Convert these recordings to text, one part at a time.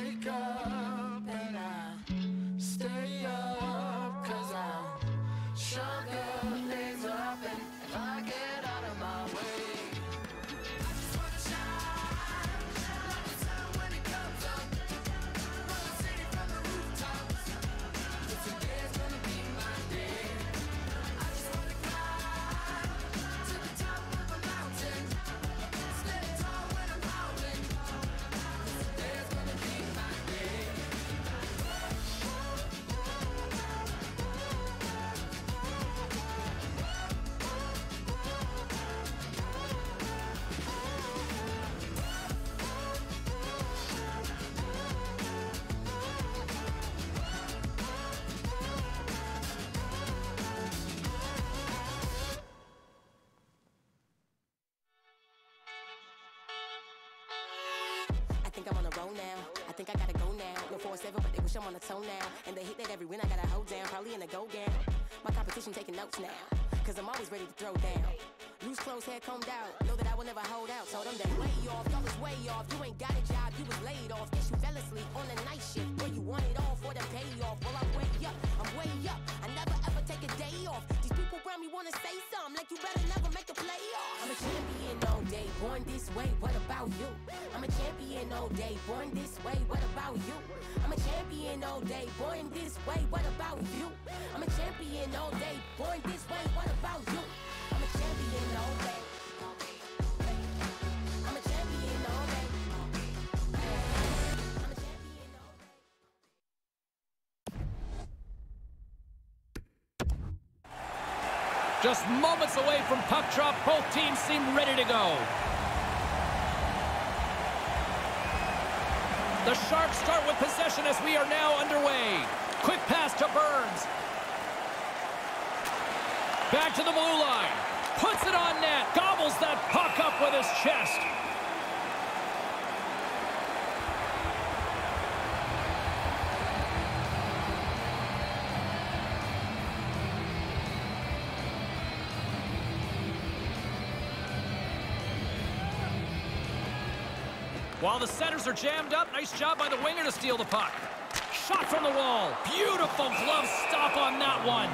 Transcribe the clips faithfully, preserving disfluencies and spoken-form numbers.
wake up and I stay up, cause I'm stronger, things will happen if I get out of my way. I just wanna shine, shine like the sun when it comes up. Wanna sing it from the rooftops, 'cause today's gonna be my day. I just wanna climb to the top of a mountain, stand tall when I'm howling, 'cause today's gonna be my day. I think I'm on a roll now. I think I gotta go now. No four seven, but they wish I'm on a toe now. And they hit that every win, I gotta hold down. Probably in a go gown. My competition taking notes now, cause I'm always ready to throw down. Loose clothes, hair combed out. Know that I will never hold out. Told them they way off, y'all was way off. You ain't got a job, you was laid off. Guess you fell asleep on the night shift where you want it all for the payoff. Well, I'm way up, I'm way up. I never ever take a day off. These people around me wanna say something like you better never make the playoffs. I'm a champion all day, born this way. What about you? I'm a champion all day, born this way. What about you? I'm a champion all day, born this way. What about you? I'm a champion all day, born this way. What about you? I'm a champion all day. I'm a champion all day. I'm a champion all day. Just moments away from puck drop, both teams seem ready to go. The Sharks start with possession as we are now underway. Quick pass to Burns. Back to the blue line. Puts it on net. Gobbles that puck up with his chest. While the centers are jammed up, nice job by the winger to steal the puck. Shot from the wall. Beautiful glove stop on that one.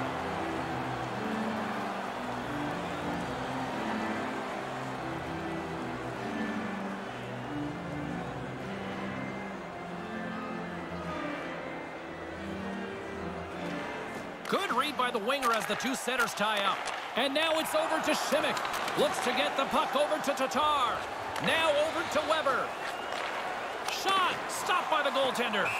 Good read by the winger as the two centers tie up. And now it's over to Simek. Looks to get the puck over to Tatar. Now over to Weber. Shot! Stopped by the goaltender.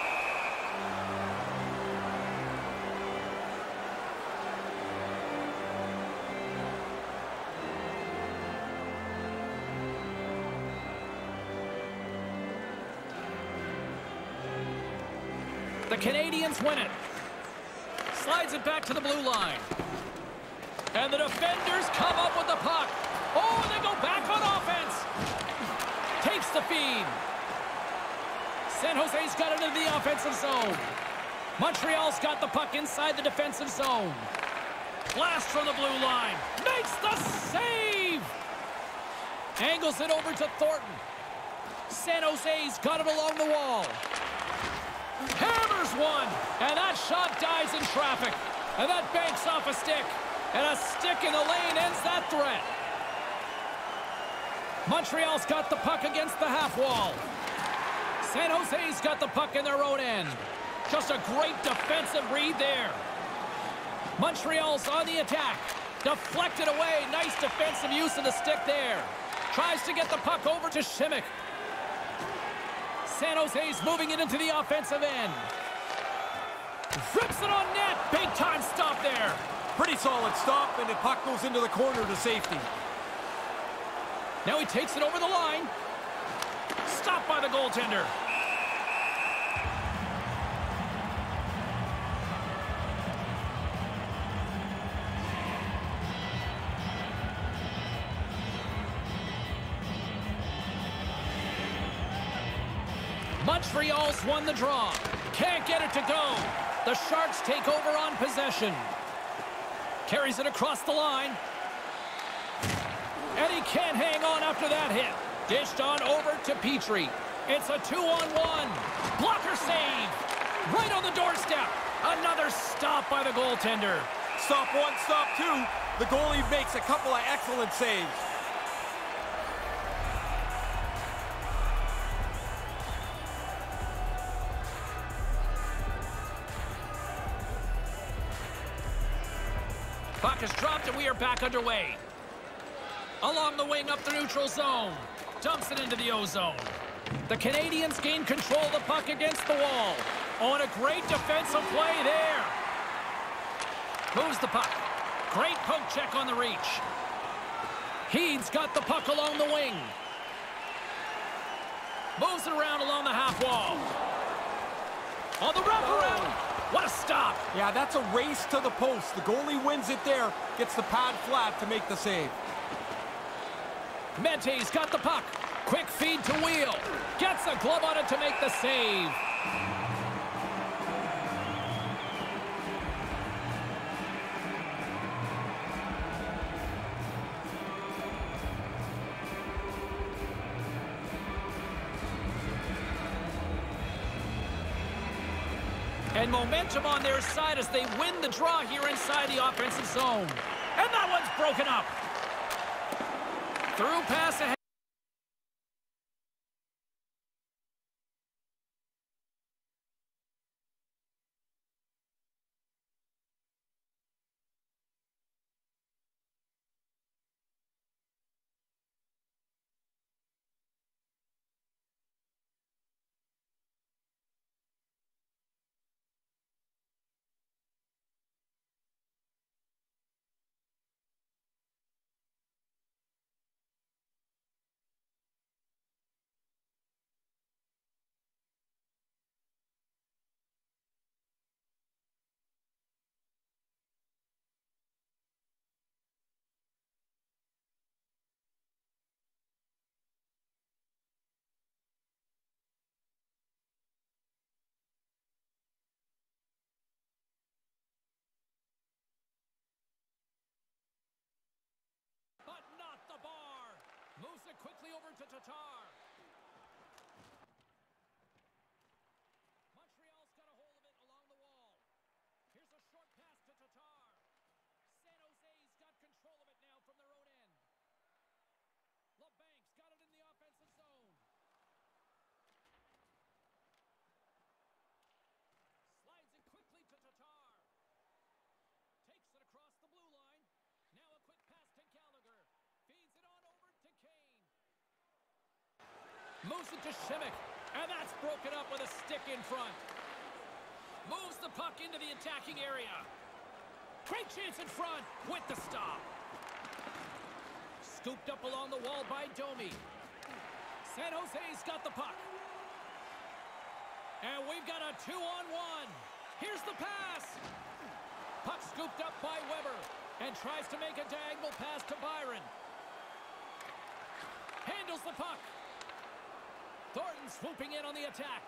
The Canadians win it. Slides it back to the blue line. And the defenders come up with the puck. Oh, they go back on offense. Takes the feed. San Jose's got it into the offensive zone. Montreal's got the puck inside the defensive zone. Blast from the blue line. Makes the save. Angles it over to Thornton. San Jose's got it along the wall. Hammers one. And that shot dies in traffic. And that banks off a stick. And a stick in the lane ends that threat. Montreal's got the puck against the half wall. San Jose's got the puck in their own end. Just a great defensive read there. Montreal's on the attack. Deflected away. Nice defensive use of the stick there. Tries to get the puck over to Simek. San Jose's moving it into the offensive end. Rips it on net. Big time stop there. Pretty solid stop, and the puck goes into the corner to safety. Now he takes it over the line. Stopped by the goaltender. Montreal's won the draw. Can't get it to go. The Sharks take over on possession. Carries it across the line. And he can't hang on after that hit. Dished on over to Petrie. It's a two-on-one. Blocker save. Right on the doorstep. Another stop by the goaltender. Stop one, stop two. The goalie makes a couple of excellent saves. Puck is dropped and we are back underway. Along the wing up the neutral zone. Dumps it into the O-zone. The Canadians gain control of the puck against the wall. Oh, and a great defensive play there. Moves the puck. Great poke check on the reach. Heed's got the puck along the wing. Moves it around along the half wall. On the wraparound. What a stop. Yeah, that's a race to the post. The goalie wins it there. Gets the pad flat to make the save. Mente's got the puck. Quick feed to Wheel. Gets a glove on it to make the save. And momentum on their side as they win the draw here inside the offensive zone. And that one's broken up. Through pass ahead. Moves it quickly over to Tatar. Montreal's got a hold of it along the wall. Here's a short pass to Tatar. San Jose's got control of it now from their own end. LeBank's got it in the offensive zone. Slides it quickly to Tatar. Takes it across the blue line. Now a quick pass to Gallagher. Feeds it on over to Kane. Moves it to Shimmick. And that's broken up with a stick in front. Moves the puck into the attacking area. Great chance in front with the stop. Scooped up along the wall by Domi. San Jose's got the puck. And we've got a two-on-one. Here's the pass. Puck scooped up by Weber. And tries to make a diagonal pass to Byron. Handles the puck. Thornton swooping in on the attack.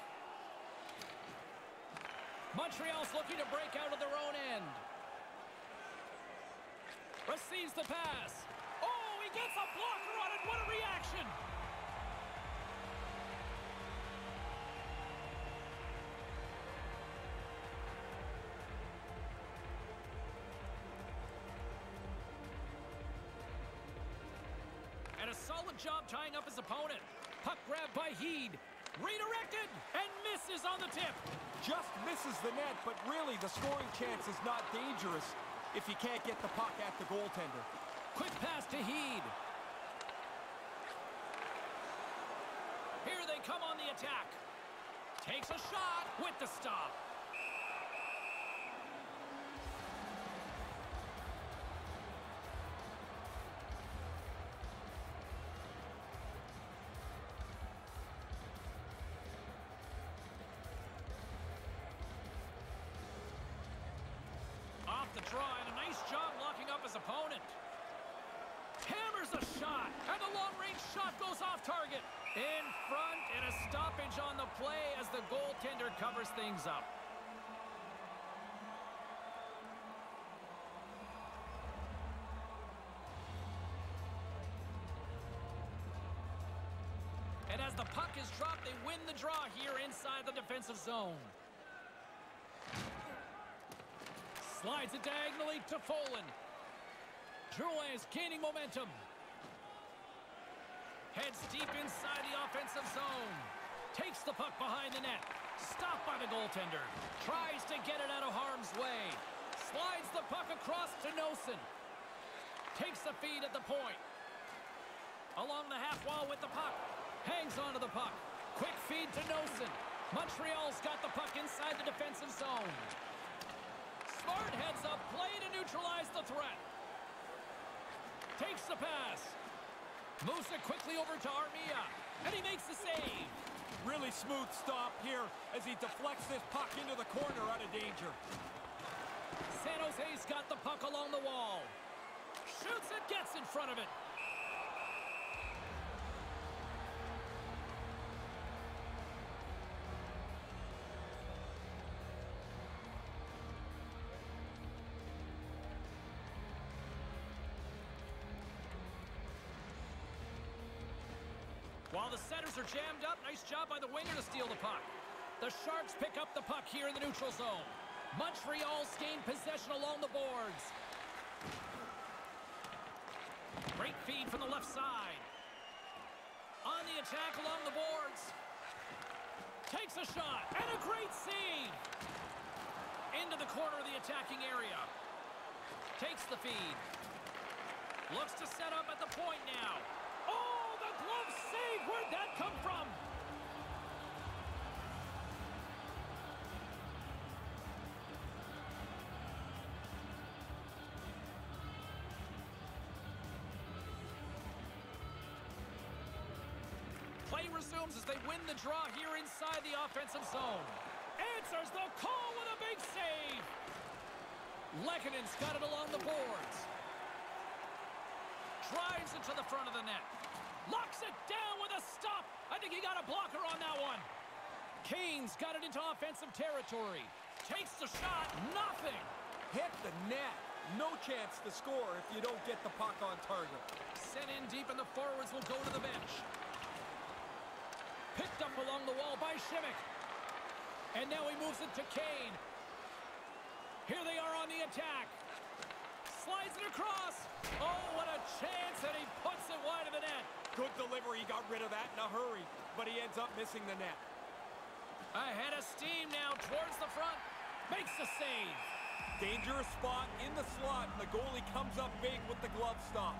Montreal's looking to break out of their own end. Receives the pass. Oh, he gets a blocker on it. What a reaction. And a solid job tying up his opponent. Puck grabbed by Heed. Redirected and misses on the tip. Just misses the net, but really the scoring chance is not dangerous if you can't get the puck at the goaltender. Quick pass to Heed. Here they come on the attack. Takes a shot with the stop. The draw and a nice job locking up his opponent. Hammers a shot, and the long-range shot goes off target. In front, and a stoppage on the play as the goaltender covers things up. And as the puck is dropped, they win the draw here inside the defensive zone. Slides it diagonally to Folin. Drouin is gaining momentum. Heads deep inside the offensive zone. Takes the puck behind the net. Stopped by the goaltender. Tries to get it out of harm's way. Slides the puck across to Noesen. Takes the feed at the point. Along the half wall with the puck. Hangs onto the puck. Quick feed to Noesen. Montreal's got the puck inside the defensive zone. Smart heads up play to neutralize the threat. Takes the pass. Moves it quickly over to Armia. And he makes the save. Really smooth stop here as he deflects this puck into the corner out of danger. San Jose's got the puck along the wall. Shoots it, gets in front of it. While the setters are jammed up, nice job by the winger to steal the puck. The Sharks pick up the puck here in the neutral zone. Montreal's gained possession along the boards. Great feed from the left side. On the attack along the boards. Takes a shot, and a great save! Into the corner of the attacking area. Takes the feed. Looks to set up at the point now. Oh, the glove save! Where'd that come from? Play resumes as they win the draw here inside the offensive zone. Answers the call with a big save! Lekkonen's got it along the boards. Drives it to the front of the net. Locks it down with a stop. I think he got a blocker on that one. Kane's got it into offensive territory. Takes the shot. Nothing. Hit the net. No chance to score if you don't get the puck on target. Sent in deep, and the forwards will go to the bench. Picked up along the wall by Simek. And now he moves it to Kane. Here they are on the attack. Slides it across. Oh, what a chance, and he puts it wide of the net. Good delivery. He got rid of that in a hurry, but he ends up missing the net. Ahead of steam now towards the front. Makes the save. Dangerous spot in the slot, and the goalie comes up big with the glove stop.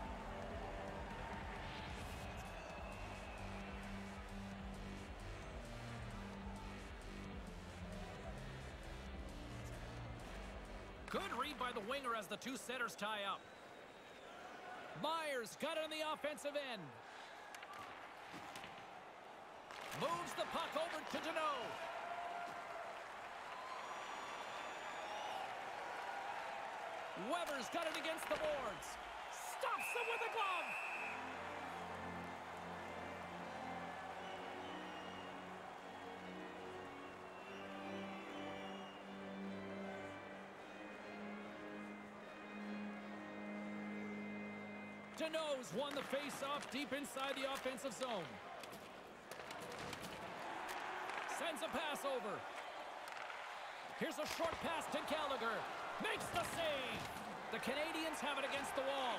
Good read by the winger as the two setters tie up. Myers got it on the offensive end. Moves the puck over to Danault. Weber's got it against the boards. Stops him with a glove. Danault's won the face-off deep inside the offensive zone. Sends a pass over. Here's a short pass to Gallagher. Makes the save. The Canadians have it against the wall.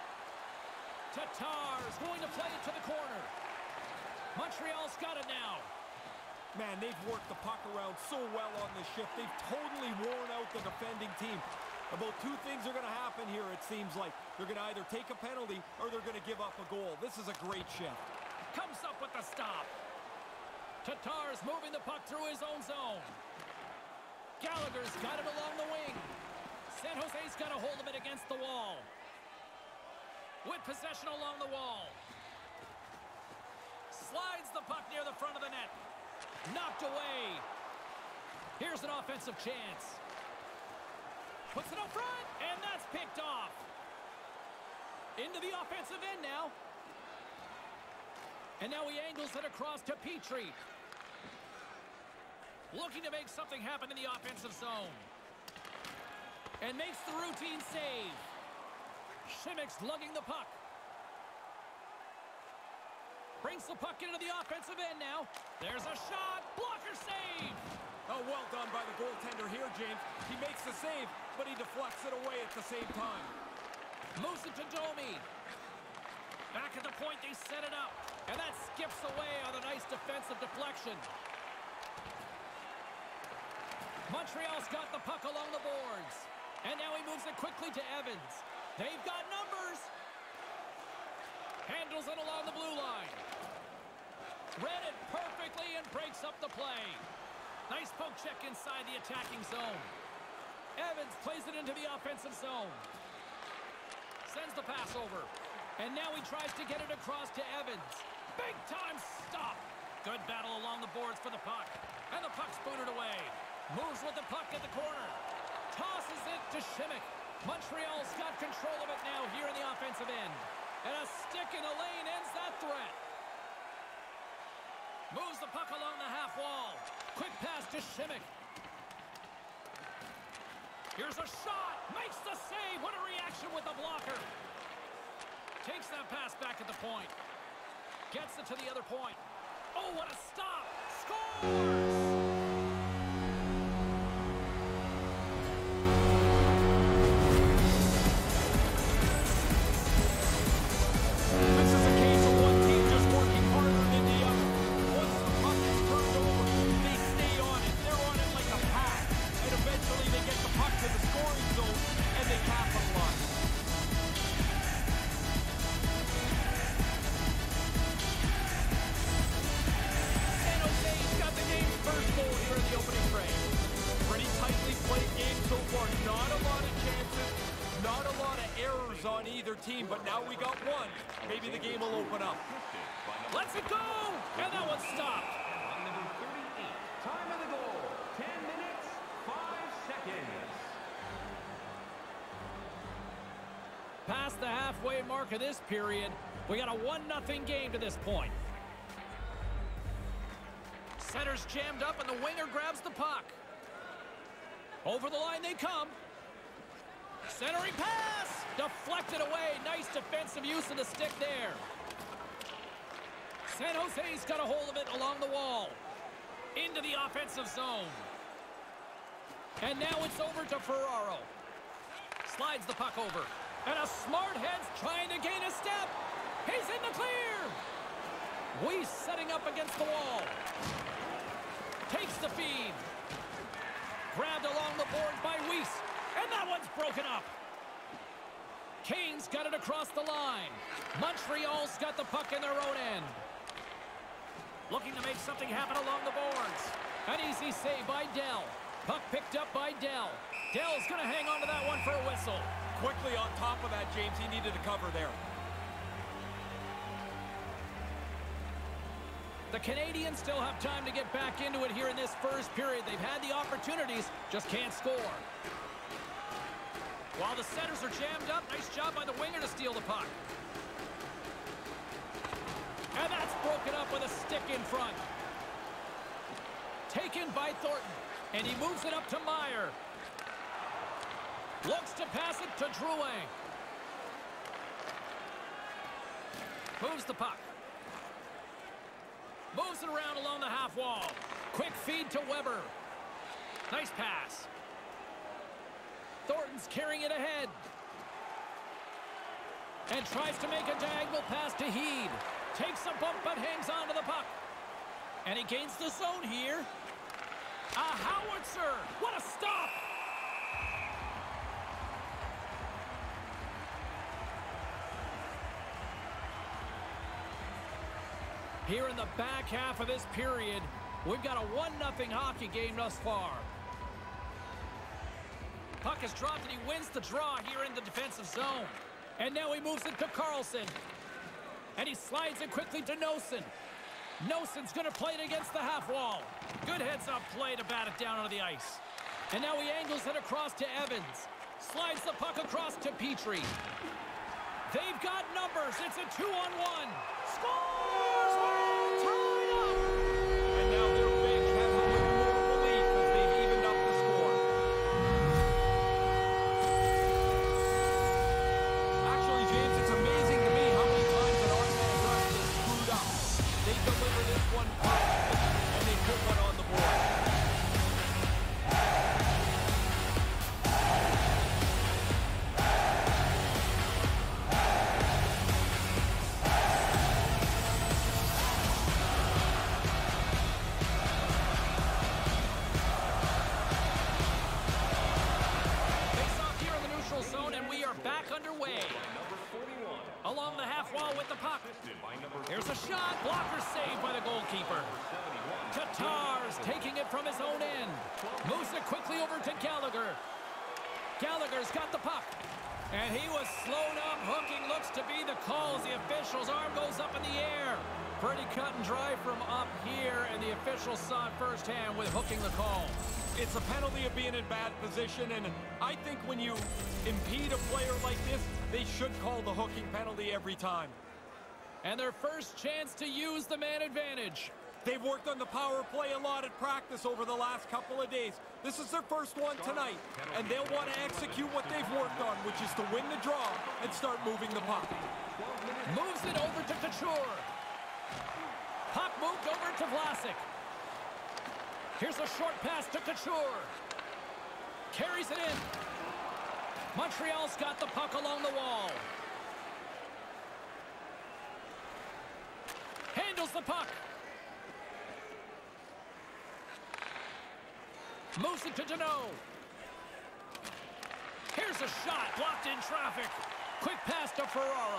Tatar's going to play it to the corner. Montreal's got it now. Man, they've worked the puck around so well on this shift. They've totally worn out the defending team. About two things are going to happen here, it seems like. They're going to either take a penalty or they're going to give up a goal. This is a great shift. Comes up with the stop. Tatar's moving the puck through his own zone. Gallagher's got it along the wing. San Jose's got a hold of it against the wall. With possession along the wall. Slides the puck near the front of the net. Knocked away. Here's an offensive chance. Puts it up front, and that's picked off. Into the offensive end now. And now he angles it across to Petrie. Looking to make something happen in the offensive zone. And makes the routine save. Simek's lugging the puck. Brings the puck into the offensive end now. There's a shot. Blocker save. Oh, well done by the goaltender here, James. He makes the save, but he deflects it away at the same time. Moves it to Domi. Back at the point, they set it up. And that skips away on a nice defensive deflection. Montreal's got the puck along the boards. And now he moves it quickly to Evans. They've got numbers. Handles it along the blue line. Read it perfectly and breaks up the play. Nice poke check inside the attacking zone. Evans plays it into the offensive zone. Sends the pass over. And now he tries to get it across to Evans. Big time stop. Good battle along the boards for the puck. And the puck's booted away. Moves with the puck at the corner. Tosses it to Schimmick. Montreal's got control of it now here in the offensive end. And a stick in the lane ends that threat. Moves the puck along the half wall. Quick pass to Schimmick. Here's a shot. Makes the save. What a reaction with the blocker. Takes that pass back at the point. Gets it to the other point. Oh, what a stop. Scores! On either team, but now we got one. Maybe the game will open up. Let's it go! And that one stopped. Number thirty-eight, time of the goal, ten minutes, five seconds. Past the halfway mark of this period, we got a one nothing game to this point. Center's jammed up and the winger grabs the puck. Over the line they come. Centering pass! Deflected away. Nice defensive use of the stick there. San Jose's got a hold of it along the wall. Into the offensive zone. And now it's over to Ferraro. Slides the puck over. And a smart head's trying to gain a step. He's in the clear. Weiss setting up against the wall. Takes the feed. Grabbed along the board by Weiss. And that one's broken up. Kane's got it across the line. Montreal's got the puck in their own end. Looking to make something happen along the boards. An easy save by Dell. Puck picked up by Dell. Dell's going to hang on to that one for a whistle. Quickly on top of that, James. He needed to cover there. The Canadians still have time to get back into it here in this first period. They've had the opportunities, just can't score. While the centers are jammed up, nice job by the winger to steal the puck. And that's broken up with a stick in front. Taken by Thornton, and he moves it up to Meyer. Looks to pass it to Drouin. Moves the puck. Moves it around along the half wall. Quick feed to Weber. Nice pass. Thornton's carrying it ahead. And tries to make a diagonal pass to Heed. Takes a bump but hangs on to the puck. And he gains the zone here. A howitzer. What a stop. Here in the back half of this period, we've got a one nothing hockey game thus far. Puck is dropped and he wins the draw here in the defensive zone. And now he moves it to Carlson. And he slides it quickly to Nosen. Nosen's going to play it against the half wall. Good heads-up play to bat it down onto the ice. And now he angles it across to Evans. Slides the puck across to Petrie. They've got numbers. It's a two-on-one. Scores! We're tied up! And now their bench has a little more belief as they've evened up the score. Actually, James, it's amazing to me how many times that our man has screwed up. They deliver this one and they put one on the board. Back underway. Along the half wall with the puck. Here's a shot. Blocker saved by the goalkeeper. Tatar's taking it from his own end. Moves it quickly over to Gallagher. Gallagher's got the puck. And he was slowed up. Hooking looks to be the call as the official's arm goes up in the air. Pretty cut and dry from up here, and the officials saw it firsthand with hooking the call. It's a penalty of being in bad position, and I think when you impede a player like this, they should call the hooking penalty every time. And their first chance to use the man advantage. They've worked on the power play a lot at practice over the last couple of days. This is their first one tonight, and they'll want to execute what they've worked on, which is to win the draw and start moving the puck. Moves it over to Couture. Puck moved over to Vlasic. Here's a short pass to Couture. Carries it in. Montreal's got the puck along the wall. Handles the puck. Moves it to Deneau. Here's a shot. Blocked in traffic. Quick pass to Ferraro.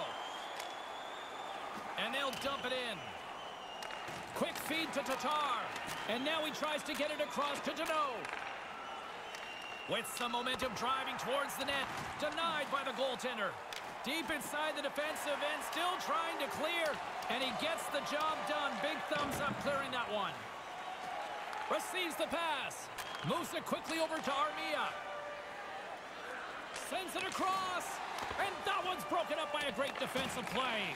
And they'll dump it in. Quick feed to Tatar. And now he tries to get it across to Deneau. With some momentum driving towards the net. Denied by the goaltender. Deep inside the defensive end. Still trying to clear. And he gets the job done. Big thumbs up clearing that one. Receives the pass. Moves it quickly over to Armia. Sends it across. And that one's broken up by a great defensive play.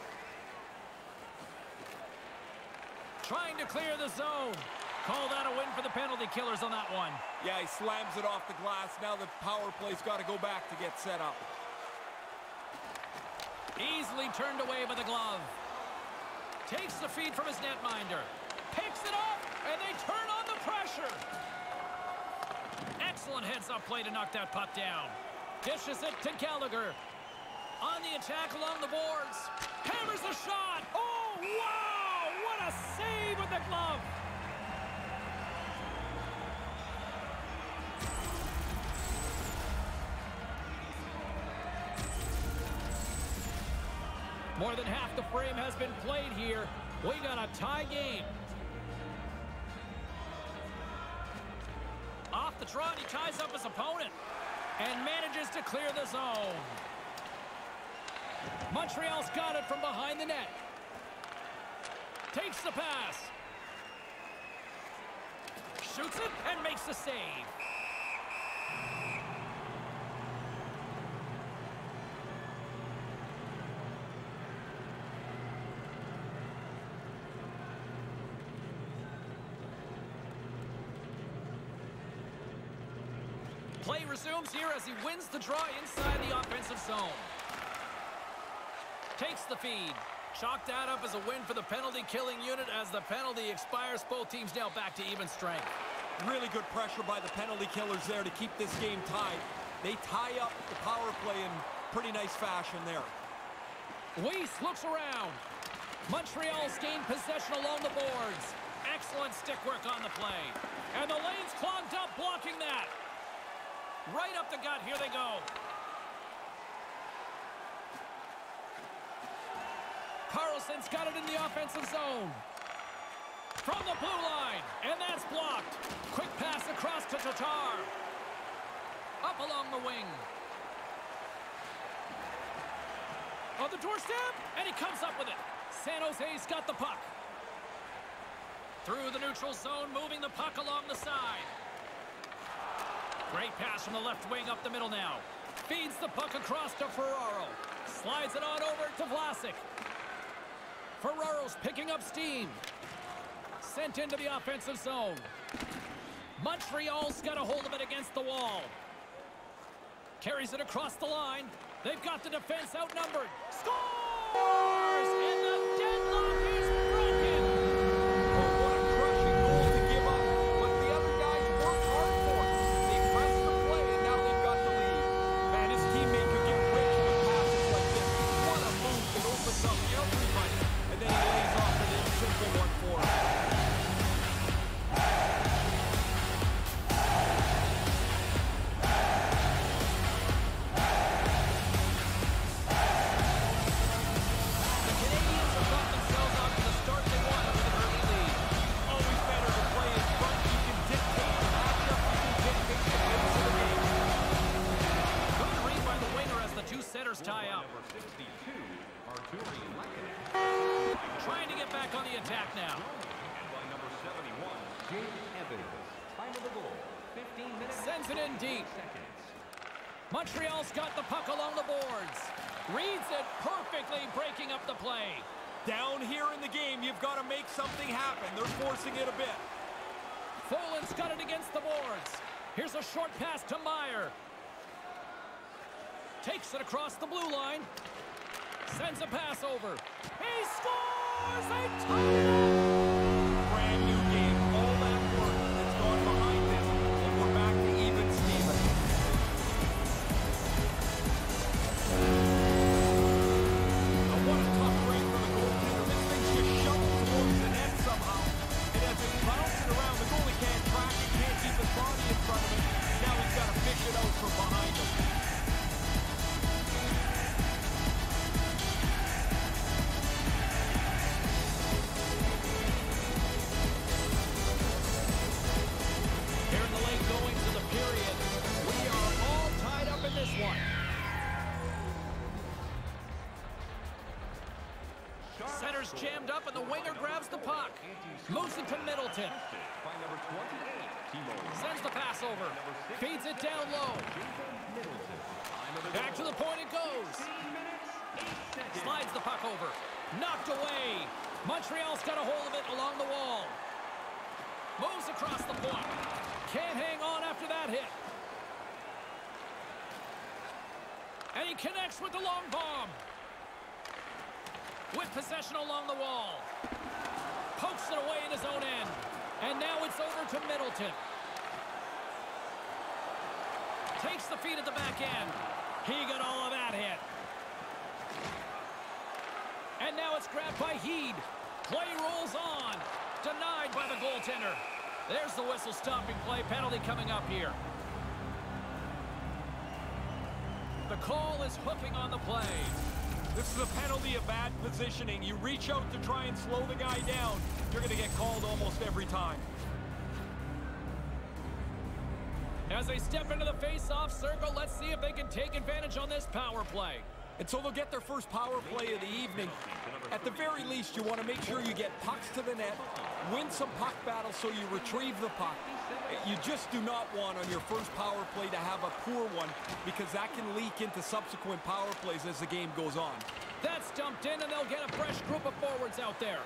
Trying to clear the zone. Call that a win for the penalty killers on that one. Yeah, he slams it off the glass. Now the power play's got to go back to get set up. Easily turned away by the glove. Takes the feed from his netminder. Picks it up, and they turn on the pressure. Excellent heads-up play to knock that puck down. Dishes it to Gallagher. On the attack along the boards. Hammers the shot. Oh, wow! What a save with the glove. More than half the frame has been played here. We got a tie game. Off the trot, he ties up his opponent and manages to clear the zone. Montreal's got it from behind the net. Takes the pass. Shoots it and makes the save. Play resumes here as he wins the draw inside the offensive zone. Takes the feed. Chalk that up as a win for the penalty-killing unit as the penalty expires. Both teams now back to even strength. Really good pressure by the penalty killers there to keep this game tied. They tie up the power play in pretty nice fashion there. Weiss looks around. Montreal's gained possession along the boards. Excellent stick work on the play. And the lane's clogged up blocking that. Right up the gut, here they go. Carlson's got it in the offensive zone. From the blue line, and that's blocked. Quick pass across to Tatar. Up along the wing. On the doorstep, and he comes up with it. San Jose's got the puck. Through the neutral zone, moving the puck along the side. Great pass from the left wing up the middle now. Feeds the puck across to Ferraro. Slides it on over to Vlasic. Ferraro's picking up steam. Sent into the offensive zone. Montreal's got a hold of it against the wall. Carries it across the line. They've got the defense outnumbered. Scores! And the deadlock is broken! back on the attack now. And by number seventy-one, Jake Evans. Time of the goal, fifteen minutes. Sends it in deep. Seconds. Montreal's got the puck along the boards. Reads it perfectly, breaking up the play. Down here in the game, you've got to make something happen. They're forcing it a bit. Folan's got it against the boards. Here's a short pass to Meyer. Takes it across the blue line. Sends a pass over. He scores! They tie it up! Brand new game. All that work that's gone behind this, and we're back to even Steven. Now what a tough break for the goaltender. This thing's just shoveled towards the net somehow. And as it's bouncing around, the goalie can't track it, can't keep his body in front of him. Now he's got to fish it out from behind him. This one. Center's jammed up and the winger grabs the puck. Moves it to Middleton. By number twenty-eight, Timo. Sends the pass over. Feeds it down low. Back to the point it goes. Slides the puck over. Knocked away. Montreal's got a hold of it along the wall. Moves across the point. Can't hang on after that hit. And he connects with the long bomb. With possession along the wall. Pokes it away in his own end. And now it's over to Middleton. Takes the feed at the back end. He got all of that hit. And now it's grabbed by Heed. Play rolls on. Denied by the goaltender. There's the whistle stopping play. Penalty coming up here. The call is hooking on the play. This is a penalty of bad positioning. You reach out to try and slow the guy down, you're going to get called almost every time. As they step into the face-off circle, let's see if they can take advantage on this power play. And so they'll get their first power play of the evening. At the very least, you want to make sure you get pucks to the net, win some puck battles so you retrieve the puck. You just do not want on your first power play to have a poor one because that can leak into subsequent power plays as the game goes on. That's dumped in and they'll get a fresh group of forwards out there.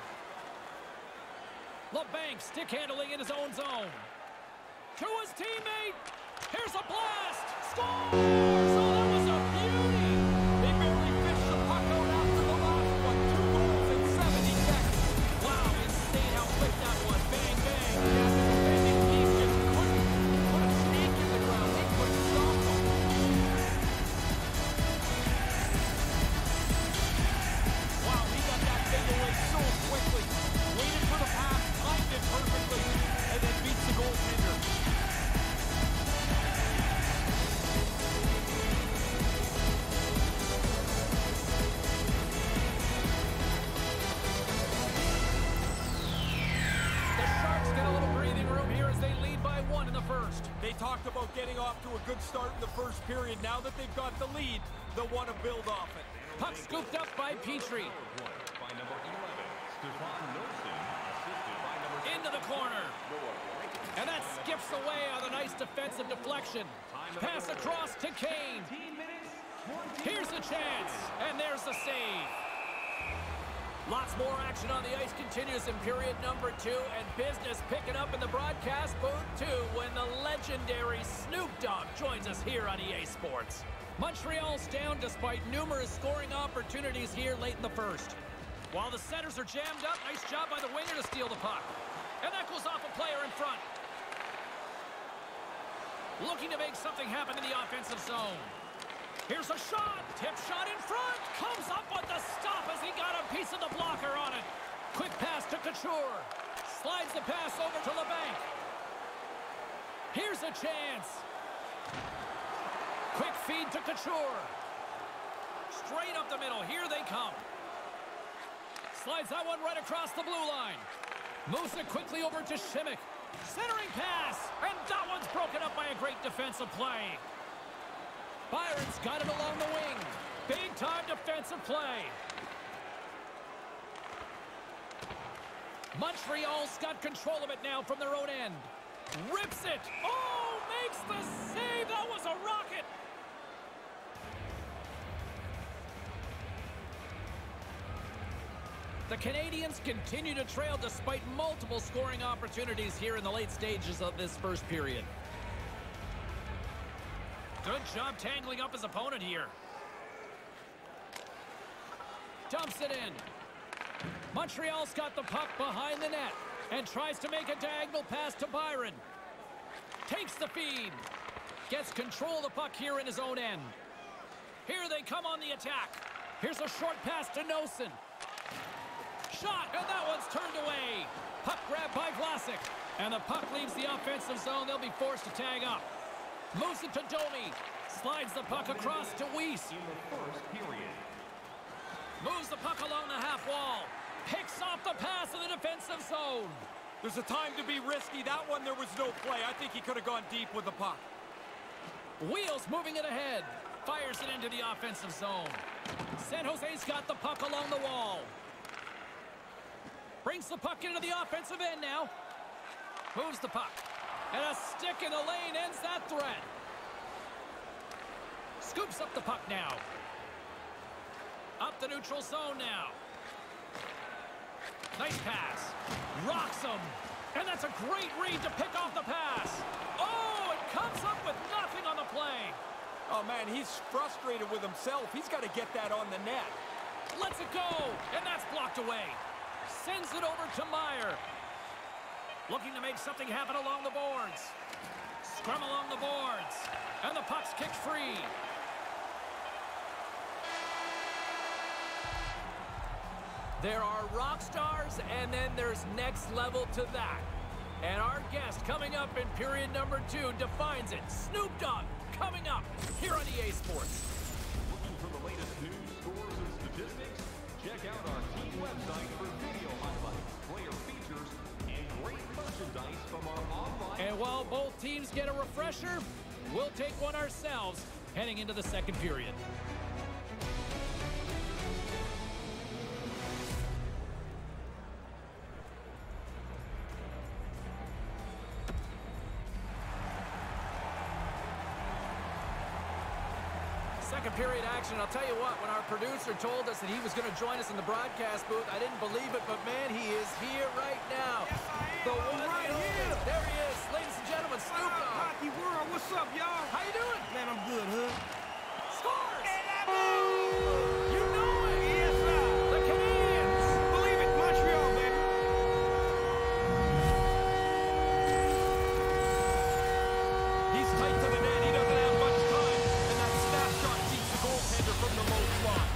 LeBanc stick handling in his own zone. To his teammate. Here's a blast. Scores! Oh, that was a beauty. They barely fished the puck out after the last one. Two goals in seventy seconds. Wow, insane how quick that was. Bang, bang. Yeah, the defending team just couldn't put a stake in the ground. They couldn't stop them. Wow, he got that thing away so quickly. Waited for the pass, timed it perfectly, and then beats the goaltender. They talked about getting off to a good start in the first period. Now that they've got the lead, they'll want to build off it. Puck scooped up by Petrie. By number eleven, Stefan Noesen, assisted by number into the corner. And that skips away on a nice defensive deflection. Pass across to Kane. Here's a chance, and there's the save. Lots more action on the ice continues in period number two, and business picking up in the broadcast booth too when the legendary Snoop Dogg joins us here on E A Sports. Montreal's down despite numerous scoring opportunities here late in the first. While the centers are jammed up, nice job by the winger to steal the puck. And that goes off a player in front. Looking to make something happen in the offensive zone. Here's a shot. Tip shot in front. Comes up with the stop as he got a piece of the blocker on it. Quick pass to Couture. Slides the pass over to LeBanc. Here's a chance. Quick feed to Couture. Straight up the middle. Here they come. Slides that one right across the blue line. Moves it quickly over to Schimmick. Centering pass. And that one's broken up by a great defensive play. Byron's got it along the wing. Big-time defensive play. Montreal's got control of it now from their own end. Rips it. Oh, makes the save. That was a rocket. The Canadians continue to trail despite multiple scoring opportunities here in the late stages of this first period. Good job tangling up his opponent here. Dumps it in. Montreal's got the puck behind the net and tries to make a diagonal pass to Byron. Takes the feed. Gets control of the puck here in his own end. Here they come on the attack. Here's a short pass to Nosen. Shot, and that one's turned away. Puck grabbed by Vlasic. And the puck leaves the offensive zone. They'll be forced to tag up. Moves it to Domi. Slides the puck across to Weiss. In the first period. Moves the puck along the half wall. Picks off the pass in the defensive zone. There's a time to be risky. That one, there was no play. I think he could have gone deep with the puck. Wheels moving it ahead. Fires it into the offensive zone. San Jose's got the puck along the wall. Brings the puck into the offensive end now. Moves the puck. And a stick in the lane ends that threat. Scoops up the puck now. Up the neutral zone now. Nice pass. Rocks him. And that's a great read to pick off the pass. Oh, it comes up with nothing on the play. Oh, man, he's frustrated with himself. He's got to get that on the net. Lets it go. And that's blocked away. Sends it over to Meyer. Looking to make something happen along the boards. Scrum along the boards. And the puck's kicked free. There are rock stars, and then there's next level to that. And our guest coming up in period number two defines it. Snoop Dogg coming up here on E A Sports. Looking for the latest news, scores, and statistics? Check out our team website for video highlights, player features, and great merchandise from our online... And while both teams get a refresher, we'll take one ourselves heading into the second period. Second period action. I'll tell you what, when our producer told us that he was going to join us in the broadcast booth, I didn't believe it, but man, he is here right now. Yes, I am. The one right and here. only. There he is, ladies and gentlemen, Snoop What up, Dogg. Hockey World? What's up, y'all? How you doing? Man, I'm good, huh? Scores! Oh! You know it! Yes, sir. The Canadians! Believe it, Montreal, baby. He's tight to the net. He doesn't have much time. And that snapshot keeps the goaltender from the low slot.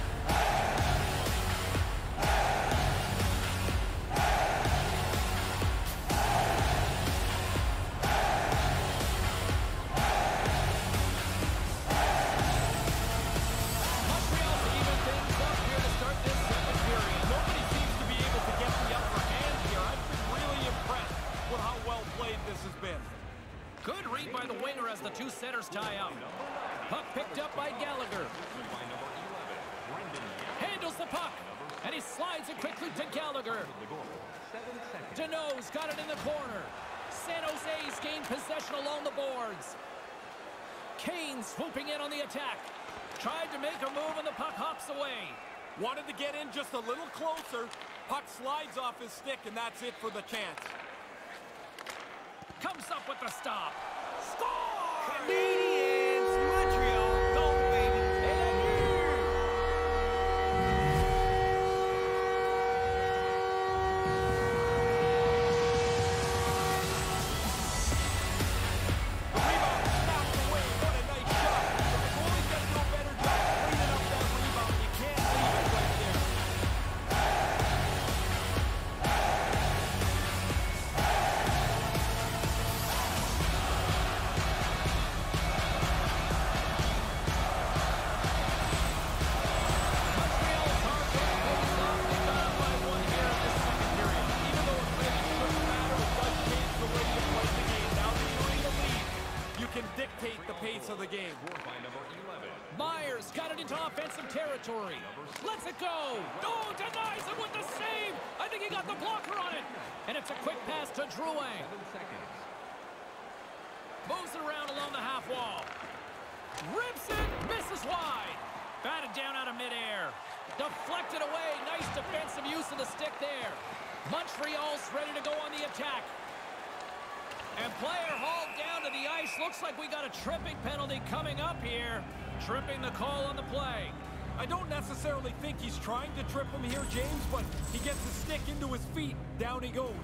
Montreal to even things up here to start this second period. Nobody seems to be able to get the upper hand here. I've been really impressed with how well played this has been. Good read by the winger as the two centers tie up. Puck picked up by Gallagher. By number eleven, Brendan Handles the puck. And he slides it quickly to Gallagher. the goal. Seven seconds. Deneau's got it in the corner. San Jose's gained possession along the boards. Kane swooping in on the attack. Tried to make a move and the puck hops away. Wanted to get in just a little closer. Puck slides off his stick, and that's it for the chance. Comes up with the stop. Score! Canadians, Montreal, go, baby. The rebound snapped away. What a nice shot. But the goalie's got to do a better job cleaning up that rebound. You can't leave it right there. Montreal's hard work pays off. They got up by one here in this second period. Even though it really shouldn't matter, it does change the way you play the game. Now that you're in the lead, you can dictate the pace of the game. Scored by number eleven. Myers got it into offensive territory. Lets it go. Oh, denies him with the save. I think he got the blocker on it. And it's a quick pass to Drouin. Seven seconds. Moves it around along the half wall. Rips it, misses wide. Batted down out of midair. Deflected away. Nice defensive use of the stick there. Montreal's ready to go on the attack. And player hauled down to the ice. Looks like we got a tripping penalty coming up here. Tripping the call on the play. I don't necessarily think he's trying to trip him here, James, but he gets the stick into his feet. Down he goes.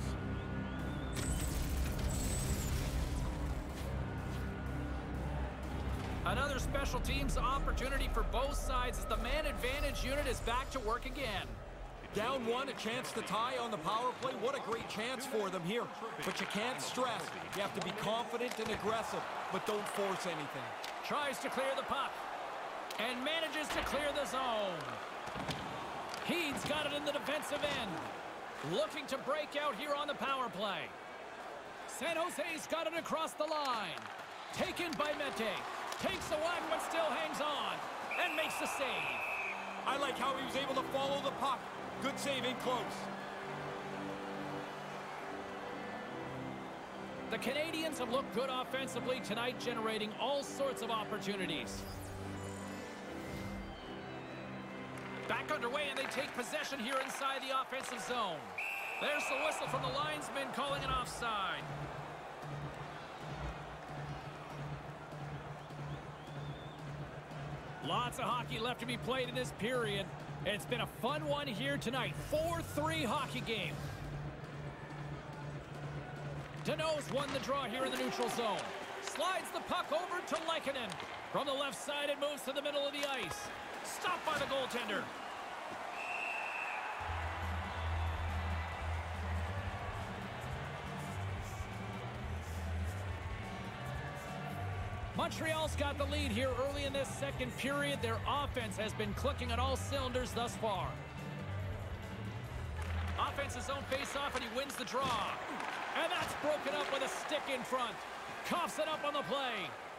Another special teams opportunity for both sides as the man advantage unit is back to work again. Down one, a chance to tie on the power play. What a great chance for them here. But you can't stress. You have to be confident and aggressive, but don't force anything. Tries to clear the puck. And manages to clear the zone. He's got it in the defensive end. Looking to break out here on the power play. San Jose's got it across the line. Taken by Mete. Takes a whack but still hangs on. And makes the save. I like how he was able to follow the puck. Good save in close. The Canadians have looked good offensively tonight, generating all sorts of opportunities. Back underway, and they take possession here inside the offensive zone. There's the whistle from the linesman calling an offside. Lots of hockey left to be played in this period. It's been a fun one here tonight. four three hockey game. Danault's won the draw here in the neutral zone. Slides the puck over to Lehkonen. From the left side, it moves to the middle of the ice. Stopped by the goaltender. Montreal's got the lead here early in this second period. Their offense has been clicking on all cylinders thus far. Offensive zone face-off, and he wins the draw. And that's broken up with a stick in front. Coughs it up on the play.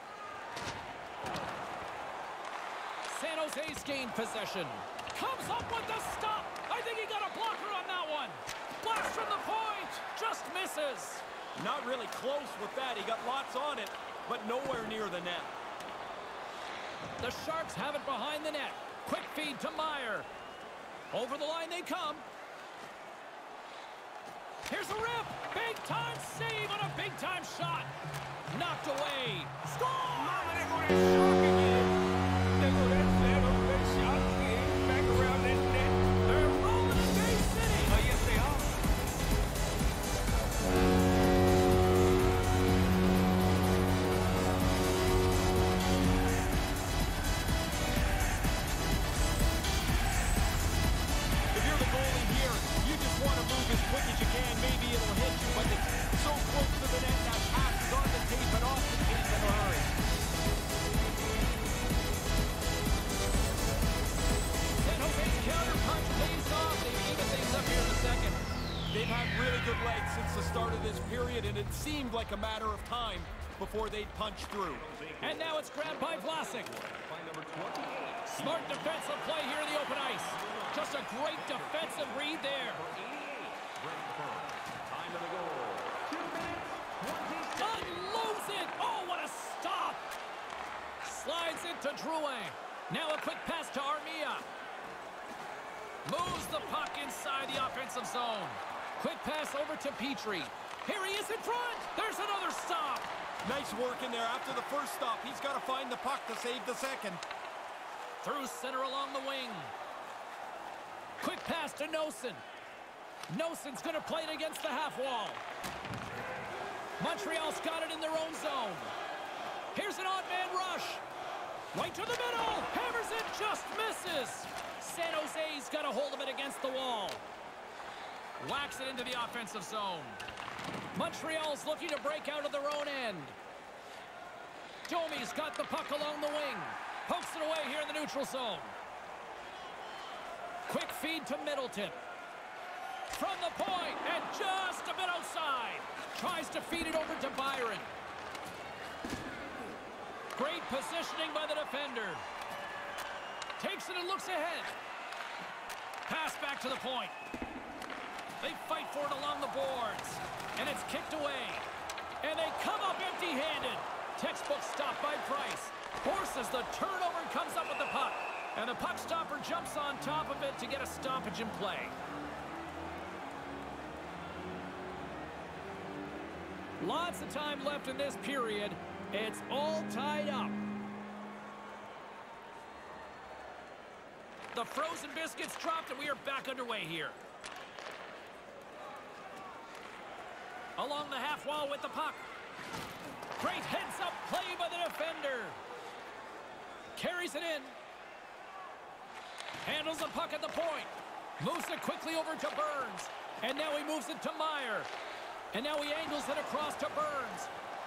San Jose's gained possession. Comes up with the stop. I think he got a blocker on that one. Blast from the point. Just misses. Not really close with that. He got lots on it, but nowhere near the net. The Sharks have it behind the net. Quick feed to Meyer. Over the line they come. Here's a rip. Big time save on a big time shot. Knocked away. Score! Mama, there go that shark again. There go that flat over that shark again. Back around that net. They're rolling in Bay City. Oh, yes, they are. If you're the goalie here, you just want to move as quick as you can. Maybe it'll hit you, but it's so close to the net that pass is on the tape and off the tape in a hurry. San Jose's counter-punch pays off. They even things up here in the second. They've had really good legs since the start of this period, and it seemed like a matter of time before they'd punch through. And now it's grabbed by Vlasic. By number twenty-eight. Smart defensive play here in the open ice. Just a great defensive read there. Time of the goal. Two minutes, twenty. Unloads it. Oh, what a stop. Slides it to Drouin. Now a quick pass to Armia. Moves the puck inside the offensive zone. Quick pass over to Petrie. Here he is in front. There's another stop. Nice work in there. After the first stop, he's got to find the puck to save the second. Through center along the wing. Quick pass to Nosen. Nosen's going to play it against the half wall. Montreal's got it in their own zone. Here's an odd man rush. Right to the middle. Hammers it, just misses. San Jose's got a hold of it against the wall. Whacks it into the offensive zone. Montreal's looking to break out of their own end. Domi's got the puck along the wing. Pokes it away here in the neutral zone. Quick feed to Middleton. From the point, and just a bit outside. Tries to feed it over to Byron. Great positioning by the defender. Takes it and looks ahead. Pass back to the point. They fight for it along the boards. And it's kicked away. And they come up empty-handed. Textbook stop by Price. Forces the turnover and comes up with the puck. And the puck stopper jumps on top of it to get a stoppage in play. Lots of time left in this period. It's all tied up. The frozen biscuits dropped, and we are back underway here. Along the half wall with the puck. Great heads-up play by the defender. Carries it in. Handles the puck at the point. Moves it quickly over to Burns. And now he moves it to Meyer. And now he angles it across to Burns.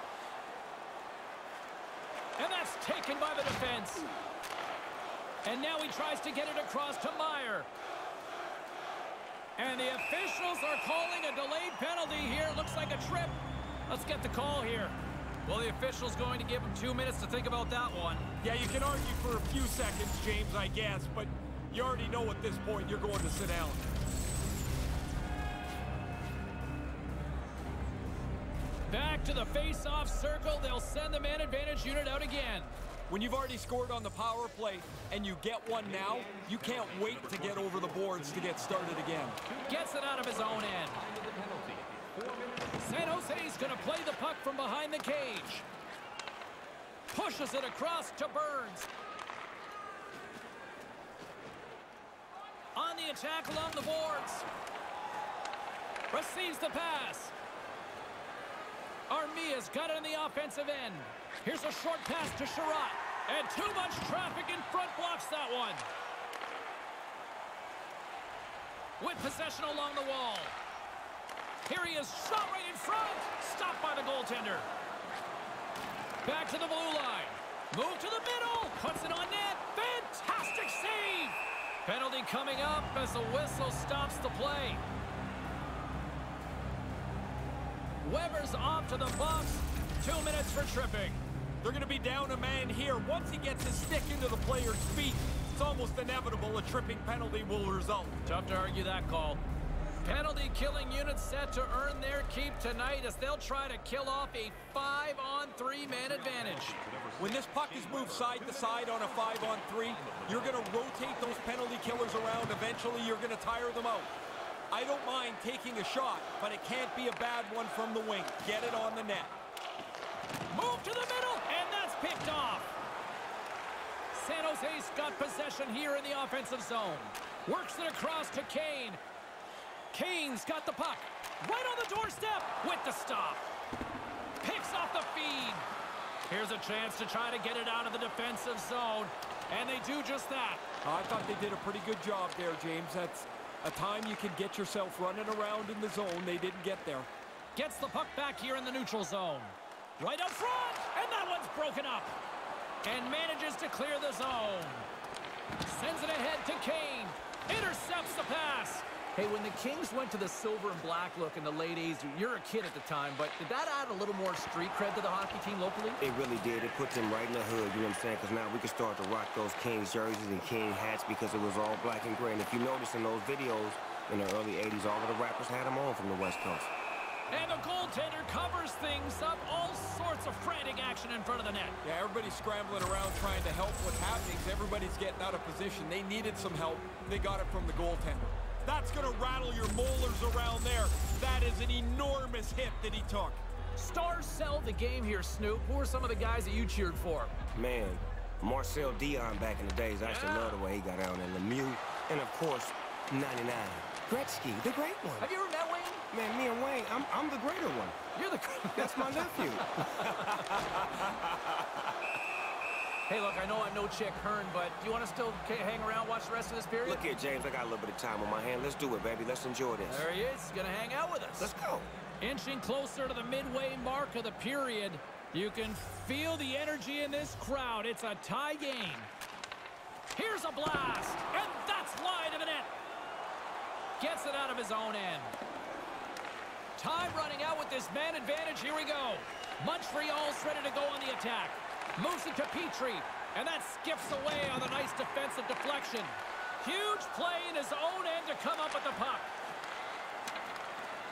And that's taken by the defense. And now he tries to get it across to Meyer. And the officials are calling a delayed penalty here. Looks like a trip. Let's get the call here. Well, the official's going to give him two minutes to think about that one. Yeah, you can argue for a few seconds, James, I guess, but you already know at this point you're going to sit down. Back to the face-off circle. They'll send the man advantage unit out again. When you've already scored on the power play and you get one now, you can't wait to get over the boards to get started again. Gets it out of his own end. San Jose's going to play the puck from behind the cage. Pushes it across to Burns. On the attack along the boards. Receives the pass. Armia's got it on the offensive end. Here's a short pass to Sherratt. And too much traffic in front blocks that one. With possession along the wall. Here he is, shot right in front. Stopped by the goaltender. Back to the blue line. Move to the middle. Puts it on net. Fantastic save. Penalty coming up as the whistle stops the play. Weber's off to the box. Two minutes for tripping. They're going to be down a man here. Once he gets his stick into the player's feet, it's almost inevitable a tripping penalty will result. Tough to argue that call. Penalty killing unit set to earn their keep tonight as they'll try to kill off a five-on-three man advantage. When this puck is moved side to side on a five-on-three, you're going to rotate those penalty killers around. Eventually, you're going to tire them out. I don't mind taking a shot, but it can't be a bad one from the wing. Get it on the net. Move to the middle, and that's picked off. San Jose's got possession here in the offensive zone. Works it across to Kane. Kane's got the puck. Right on the doorstep with the stop. Picks off the feed. Here's a chance to try to get it out of the defensive zone. And they do just that. I thought they did a pretty good job there, James. That's a time you can get yourself running around in the zone. They didn't get there. Gets the puck back here in the neutral zone. Right up front. And that one's broken up. And manages to clear the zone. Sends it ahead to Kane. Intercepts the pass. Hey, when the Kings went to the silver and black look in the late eighties, you're a kid at the time, but did that add a little more street cred to the hockey team locally? It really did. It puts them right in the hood, you know what I'm saying? Because now we can start to rock those Kings jerseys and King hats because it was all black and gray. And if you notice in those videos in the early eighties, all of the rappers had them on from the West Coast. And the goaltender covers things up. All sorts of frantic action in front of the net. Yeah, everybody's scrambling around trying to help what's happening. Everybody's getting out of position. They needed some help. They got it from the goaltender. That's going to rattle your molars around there. That is an enormous hit that he took. Stars sell the game here, Snoop. Who are some of the guys that you cheered for? Man, Marcel Dion back in the days. I actually Yeah. love the way he got out in Lemieux. And, of course, ninety-nine. Gretzky, the great one. Have you ever met Wayne? Man, me and Wayne, I'm, I'm the greater one. You're the... That's my nephew. Hey, look, I know I'm no Chick Hearn, but do you want to still hang around, watch the rest of this period? Look here, James, I got a little bit of time on my hand. Let's do it, baby. Let's enjoy this. There he is. He's going to hang out with us. Let's go. Inching closer to the midway mark of the period. You can feel the energy in this crowd. It's a tie game. Here's a blast, and that's wide of the net. Gets it out of his own end. Time running out with this man advantage. Here we go. Montreal's ready to go on the attack. Moves it to Petrie, and that skips away on the nice defensive deflection. Huge play in his own end to come up with the puck.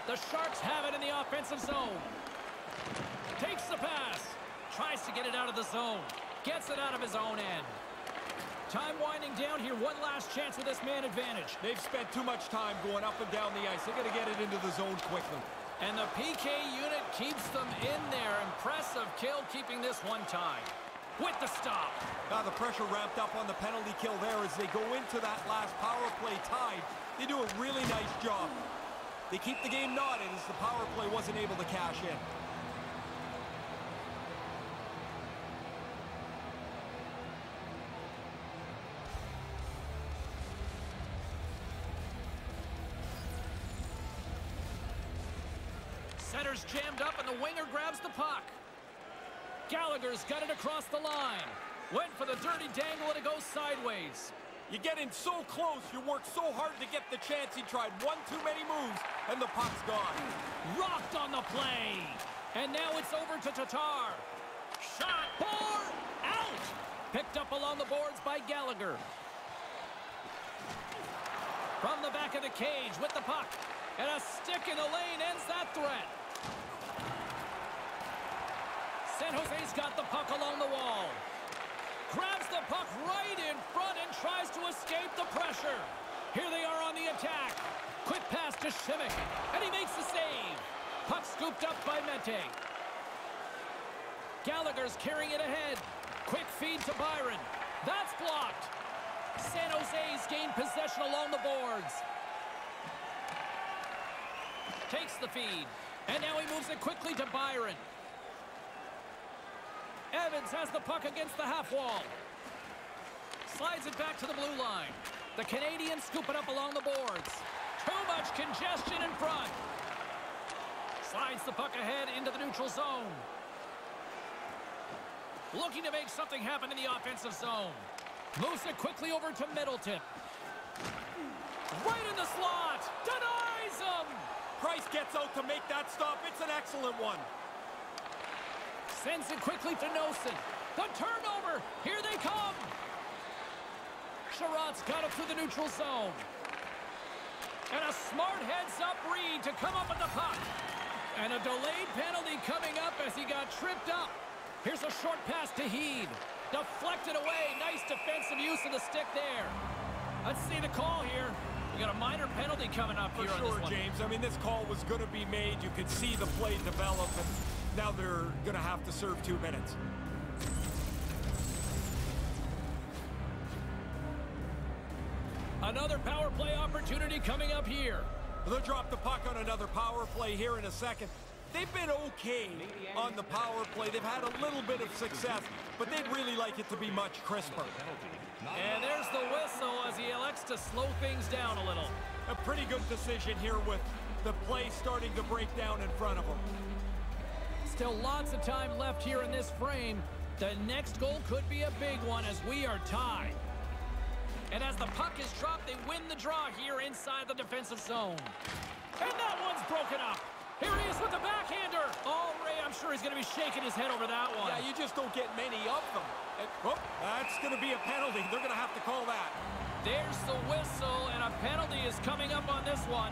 The Sharks have it in the offensive zone. Takes the pass. Tries to get it out of the zone. Gets it out of his own end. Time winding down here. One last chance with this man advantage. They've spent too much time going up and down the ice. They're going to get it into the zone quickly. And the P K unit keeps them in there. Impressive kill, keeping this one tied. With the stop. Now the pressure ramped up on the penalty kill there as they go into that last power play tied. They do a really nice job. They keep the game knotted as the power play wasn't able to cash in. Center's jammed up and the winger grabs the puck. Gallagher's got it across the line. Went for the dirty dangle and it goes sideways. You get in so close, you work so hard to get the chance. He tried one too many moves, and the puck's gone. Rocked on the play. And now it's over to Tatar. Shot, board, out. Picked up along the boards by Gallagher. From the back of the cage with the puck. And a stick in the lane ends that threat. San Jose's got the puck along the wall. Grabs the puck right in front and tries to escape the pressure. Here they are on the attack. Quick pass to Simic, and he makes the save. Puck scooped up by Mete. Gallagher's carrying it ahead. Quick feed to Byron. That's blocked. San Jose's gained possession along the boards. Takes the feed, and now he moves it quickly to Byron. Evans has the puck against the half wall. Slides it back to the blue line. The Canadians scoop it up along the boards. Too much congestion in front. Slides the puck ahead into the neutral zone. Looking to make something happen in the offensive zone. Moves it quickly over to Middleton. Right in the slot. Denies him. Price gets out to make that stop. It's an excellent one. Sends it quickly to Nosen. The turnover. Here they come. Sherrod's got it through the neutral zone. And a smart heads-up read to come up with the puck. And a delayed penalty coming up as he got tripped up. Here's a short pass to Heed. Deflected away. Nice defensive use of the stick there. Let's see the call here. We got a minor penalty coming up For here sure, on this one. James. I mean, this call was going to be made. You could see the play develop, and now they're going to have to serve two minutes. Another power play opportunity coming up here. They'll drop the puck on another power play here in a second. They've been okay on the power play. They've had a little bit of success, but they'd really like it to be much crisper. And there's the whistle as he elects to slow things down a little. A pretty good decision here with the play starting to break down in front of them. Still lots of time left here in this frame. The next goal could be a big one as we are tied. And as the puck is dropped, they win the draw here inside the defensive zone. And that one's broken up. Here he is with the backhander. Oh, Ray, I'm sure he's going to be shaking his head over that one. Yeah, you just don't get many of them. And, oh, that's going to be a penalty. They're going to have to call that. There's the whistle, and a penalty is coming up on this one.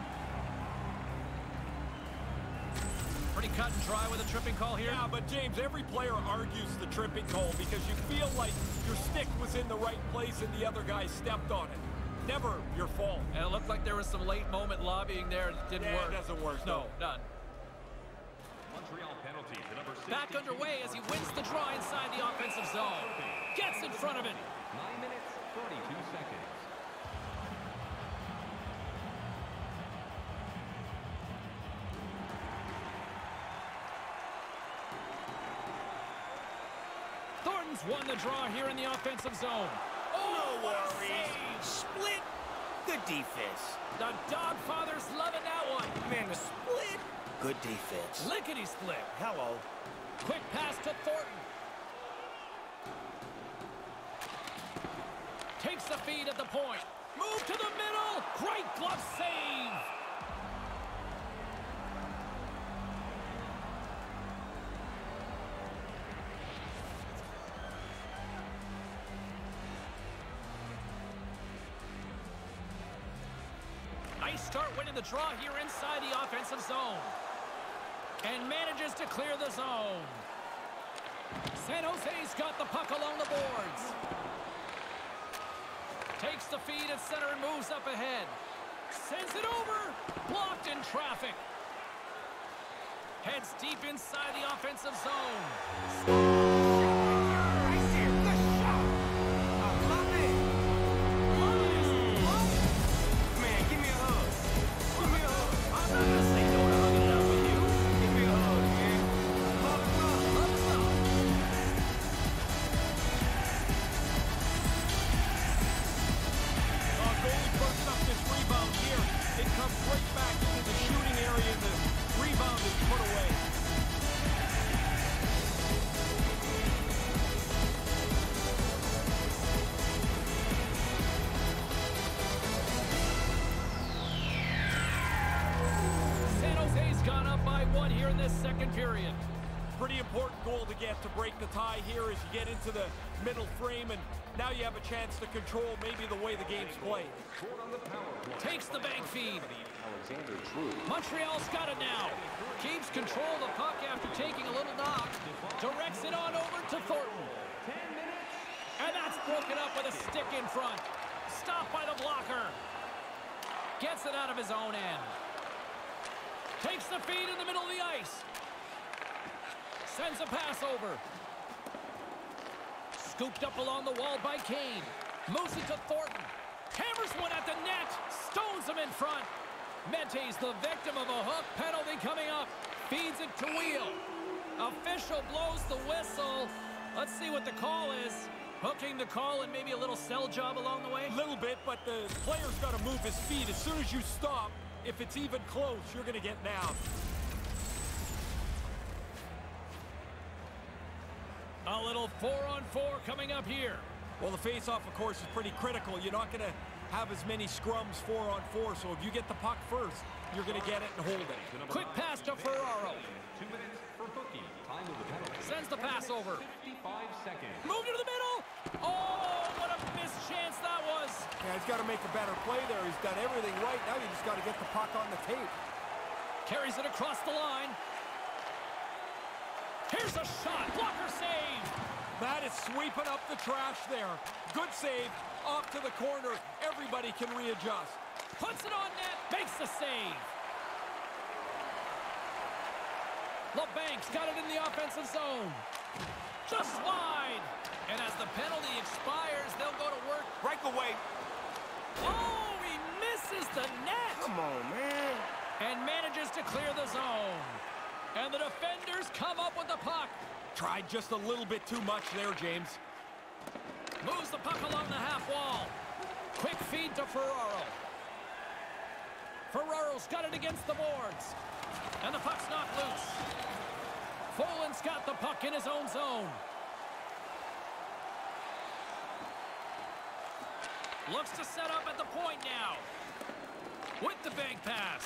Pretty cut and dry with a tripping call here. Yeah, but James, every player argues the tripping call because you feel like your stick was in the right place and the other guy stepped on it. Never your fault. And it looked like there was some late moment lobbying there that didn't yeah, work. It doesn't work. No, no. none. Montreal penalty to number Back underway as he wins the draw inside the offensive zone. Gets in front of it. nine minutes, thirty-two seconds. Thornton's won the draw here in the offensive zone. Oh, No what a worries. save! Split. Good defense. The Dogfather's loving that one. Man, the split. Good defense. Lickety split. Hello. Quick pass to Thornton. Takes the feed at the point. Move to the middle. Great glove save. Nice start winning the draw here inside the offensive zone. And manages to clear the zone. San Jose's got the puck along the boards. Takes the feed at center and moves up ahead. Sends it over. Blocked in traffic. Heads deep inside the offensive zone. Second period. Pretty important goal to get to break the tie here as you get into the middle frame, and now you have a chance to control maybe the way the game's played. Takes the bank feed. Montreal's got it now. Keeps control of the puck after taking a little knock. Directs it on over to Thornton. And that's broken up with a stick in front. Stopped by the blocker. Gets it out of his own end. Takes the feed in the middle of the ice. Sends a pass over. Scooped up along the wall by Kane. Moves it to Thornton. Hammers one at the net. Stones him in front. Mente's the victim of a hook penalty coming up. Feeds it to Wheel. Official blows the whistle. Let's see what the call is. Hooking the call and maybe a little sell job along the way? A little bit, but the player's got to move his feet. As soon as you stop, if it's even close, you're going to get down. A little four-on-four coming up here. Well, the face-off, of course, is pretty critical. You're not going to have as many scrums four-on-four, so if you get the puck first, you're going to get it and hold it. Quick pass to Ferraro. Two minutes for booking. Time of the penalty. Sends the pass over. fifty-five seconds. Moved into the middle. Oh, what a missed chance that was. Yeah, he's got to make a better play there. He's done everything right. Now you just got to get the puck on the tape. Carries it across the line. Here's a shot. Blocker save. That is sweeping up the trash there. Good save. Off to the corner. Everybody can readjust. Puts it on net. Makes the save. LeBank's got it in the offensive zone. Just wide. And as the penalty expires, they'll go to work. Breakaway. Oh, he misses the net. Come on, man. And manages to clear the zone. And the defenders come up with the puck. Tried just a little bit too much there, James. Moves the puck along the half wall. Quick feed to Ferraro. Ferraro's got it against the boards. And the puck's knocked loose. Folan's got the puck in his own zone. Looks to set up at the point now. With the bank pass.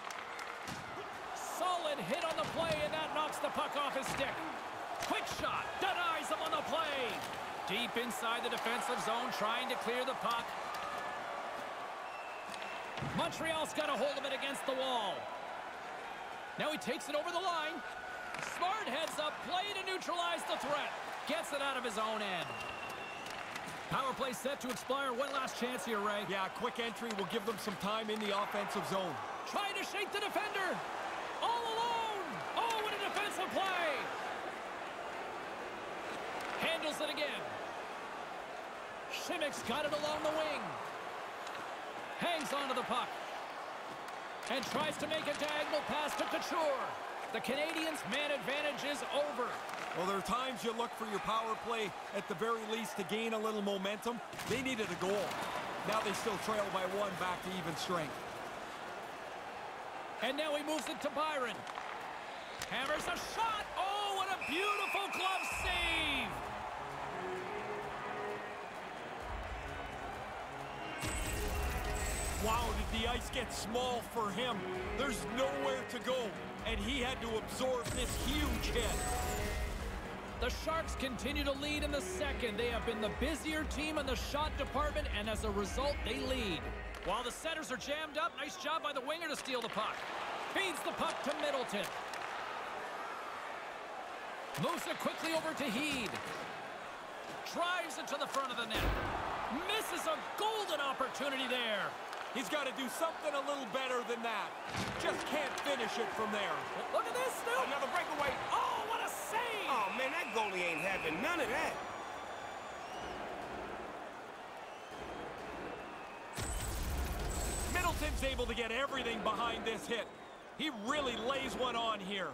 Solid hit on the play, and that knocks the puck off his stick. Quick shot. Denies him on the play. Deep inside the defensive zone, trying to clear the puck. Montreal's got a hold of it against the wall. Now he takes it over the line. Smart heads up, play to neutralize the threat. Gets it out of his own end. Power play set to expire. One last chance here, Ray. Yeah, quick entry will give them some time in the offensive zone. Trying to shake the defender. All alone. Oh, what a defensive play. Handles it again. Shimmick's got it along the wing. Hangs onto the puck. And tries to make a diagonal pass to Couture. The Canadians' man advantage is over. Well, there are times you look for your power play at the very least to gain a little momentum. They needed a goal. Now they still trail by one, back to even strength. And now he moves it to Byron. Hammers a shot. Oh, what a beautiful glove save. Wow, did the ice get small for him? There's nowhere to go, and he had to absorb this huge hit. The Sharks continue to lead in the second. They have been the busier team in the shot department, and as a result, they lead. While the centers are jammed up, nice job by the winger to steal the puck. Feeds the puck to Middleton. Moves it quickly over to Heed. Drives it to the front of the net. Misses a golden opportunity there. He's got to do something a little better than that. Just can't finish it from there. Look at this, Snoop. Another breakaway. Oh, what a save! Oh, man, that goalie ain't having none of that. Middleton's able to get everything behind this hit. He really lays one on here.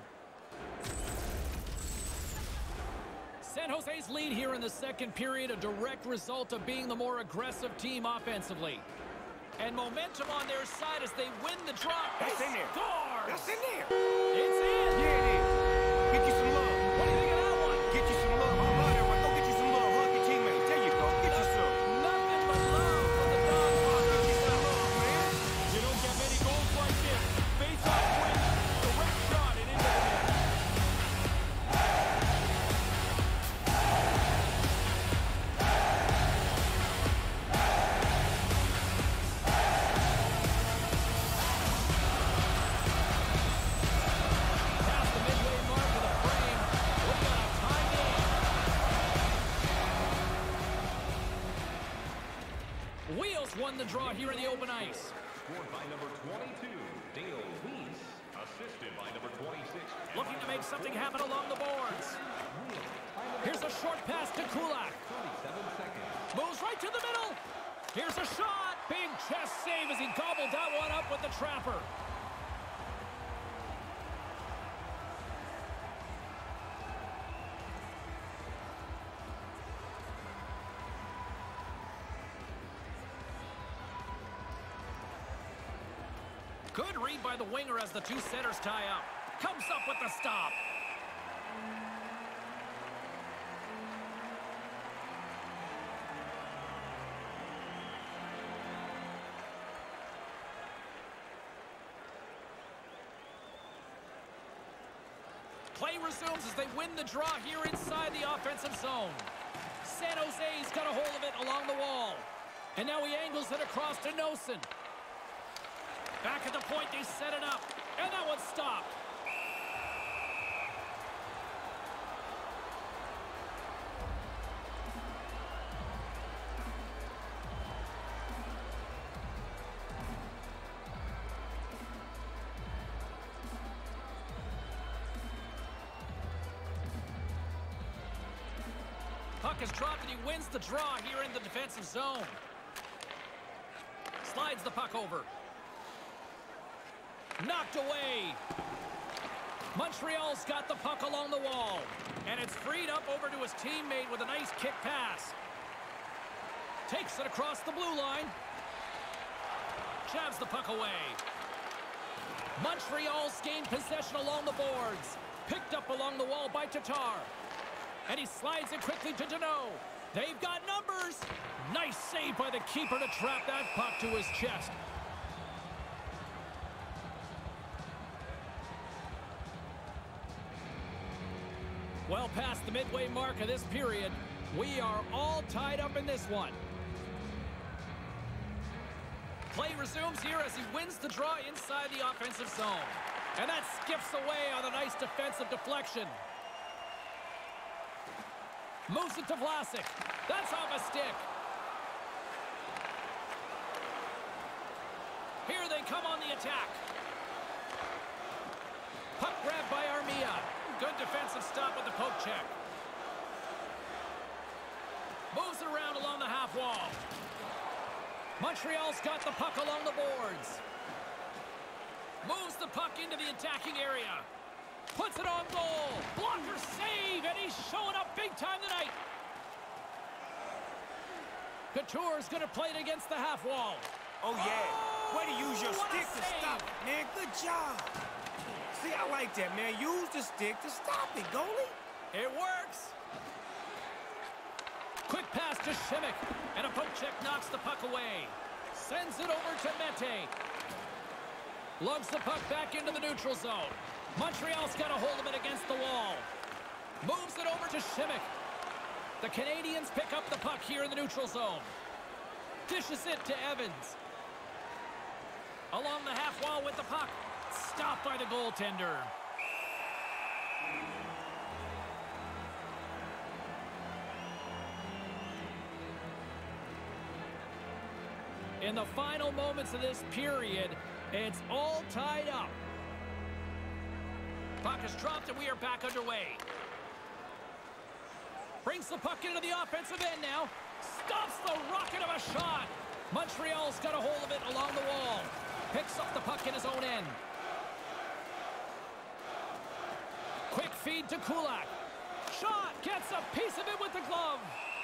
San Jose's lead here in the second period, a direct result of being the more aggressive team offensively. And momentum on their side as they win the draw. That's in there. Scores! That's in there. It's in! Yeah, it is. Get you some love. What do you think of that one? Get you some love. I love that one. Go get you some love. Hug your teammates. There you go. Get you some. Nothing but love for the dog park. Get you some love, man. You don't get many goals like this. Face-off win. Direct shot and into the net. Past the midway mark of the frame. We got a tie game. Wheels won the draw here in the open ice. Scored by number twenty-two, Dale Weiss. Assisted by number twenty-six. Looking to make something happen along the boards. Here's a short pass to Kulak. thirty-seven seconds. Moves right to the middle. Here's a shot. Big chest save as he gobbled that one up with the trapper. Good read by the winger as the two centers tie up. Comes up with the stop. Play resumes as they win the draw here inside the offensive zone. San Jose's got a hold of it along the wall. And now he angles it across to Nosen. Back at the point, they set it up. And that one's stopped. Puck is dropped and he wins the draw here in the defensive zone. Slides the puck over. Knocked away. Montreal's got the puck along the wall. And it's freed up over to his teammate with a nice kick pass. Takes it across the blue line. Jabs the puck away. Montreal's gained possession along the boards. Picked up along the wall by Tatar. And he slides it quickly to Deneau. They've got numbers. Nice save by the keeper to trap that puck to his chest. Well past the midway mark of this period, we are all tied up in this one. Play resumes here as he wins the draw inside the offensive zone. And that skips away on a nice defensive deflection. Moves it to Vlasic. That's off a stick. Here they come on the attack. Puck grab by Armia. Good defensive stop with the poke check. Moves it around along the half wall. Montreal's got the puck along the boards. Moves the puck into the attacking area. Puts it on goal. Blocker save, and he's showing up big time tonight. Couture's going to play it against the half wall. Oh, yeah. Way to use your what a stick to save. stop it, man. Good job. See, I like that, man. Use the stick to stop it, goalie. It works. Quick pass to Shimmick, and a poke check knocks the puck away. Sends it over to Mete. Lugs the puck back into the neutral zone. Montreal's got a hold of it against the wall. Moves it over to Shimmick. The Canadians pick up the puck here in the neutral zone. Dishes it to Evans. Along the half wall with the puck. Stopped by the goaltender. In the final moments of this period, it's all tied up. Puck is dropped and we are back underway. Brings the puck into the offensive end now. Stops the rocket of a shot. Montreal's got a hold of it along the wall. Picks up the puck in his own end. Quick feed to Kulak. Shot, gets a piece of it with the glove.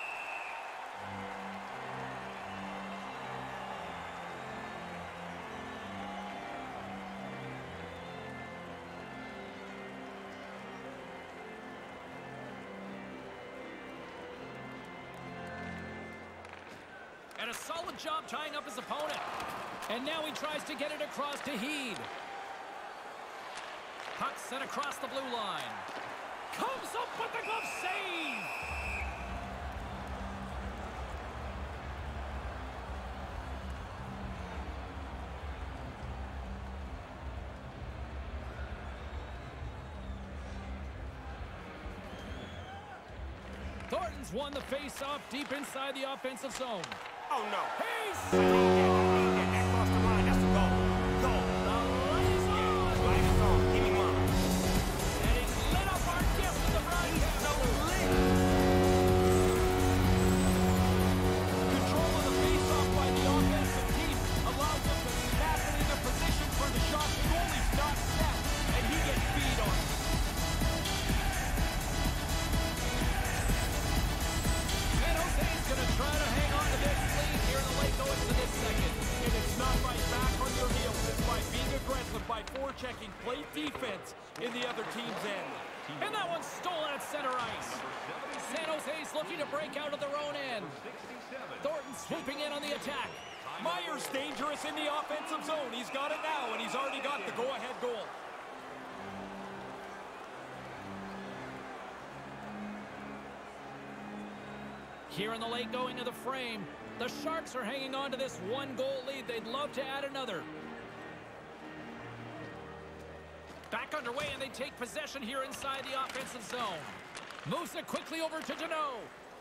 And a solid job tying up his opponent. And now he tries to get it across to Heed. Puck sent across the blue line. Comes up with the glove save! Thornton's won the face-off deep inside the offensive zone. Oh, no. He's That crossed the line. That's a goal. Goal. the light is on! Light is on. Give me mine. And he's lit up our gift to the broadcast. Control of the face-off by the offensive team allows them to snap it into position for the shot. The goalie's not set, and he gets beat on it. San Jose's going to try to hang on to this lead here in the late going to this second. And it's not by back on your heels, it's by being aggressive, by forechecking, play defense in the other team's end. And that one's stolen at center ice. San Jose's looking to break out of their own end. Thornton swooping in on the attack. Meyer's dangerous in the offensive zone. He's got it now, and he's already got the go-ahead goal. Here in the late going of the frame, the Sharks are hanging on to this one-goal lead. They'd love to add another. Back underway, and they take possession here inside the offensive zone. Moves it quickly over to Deneau.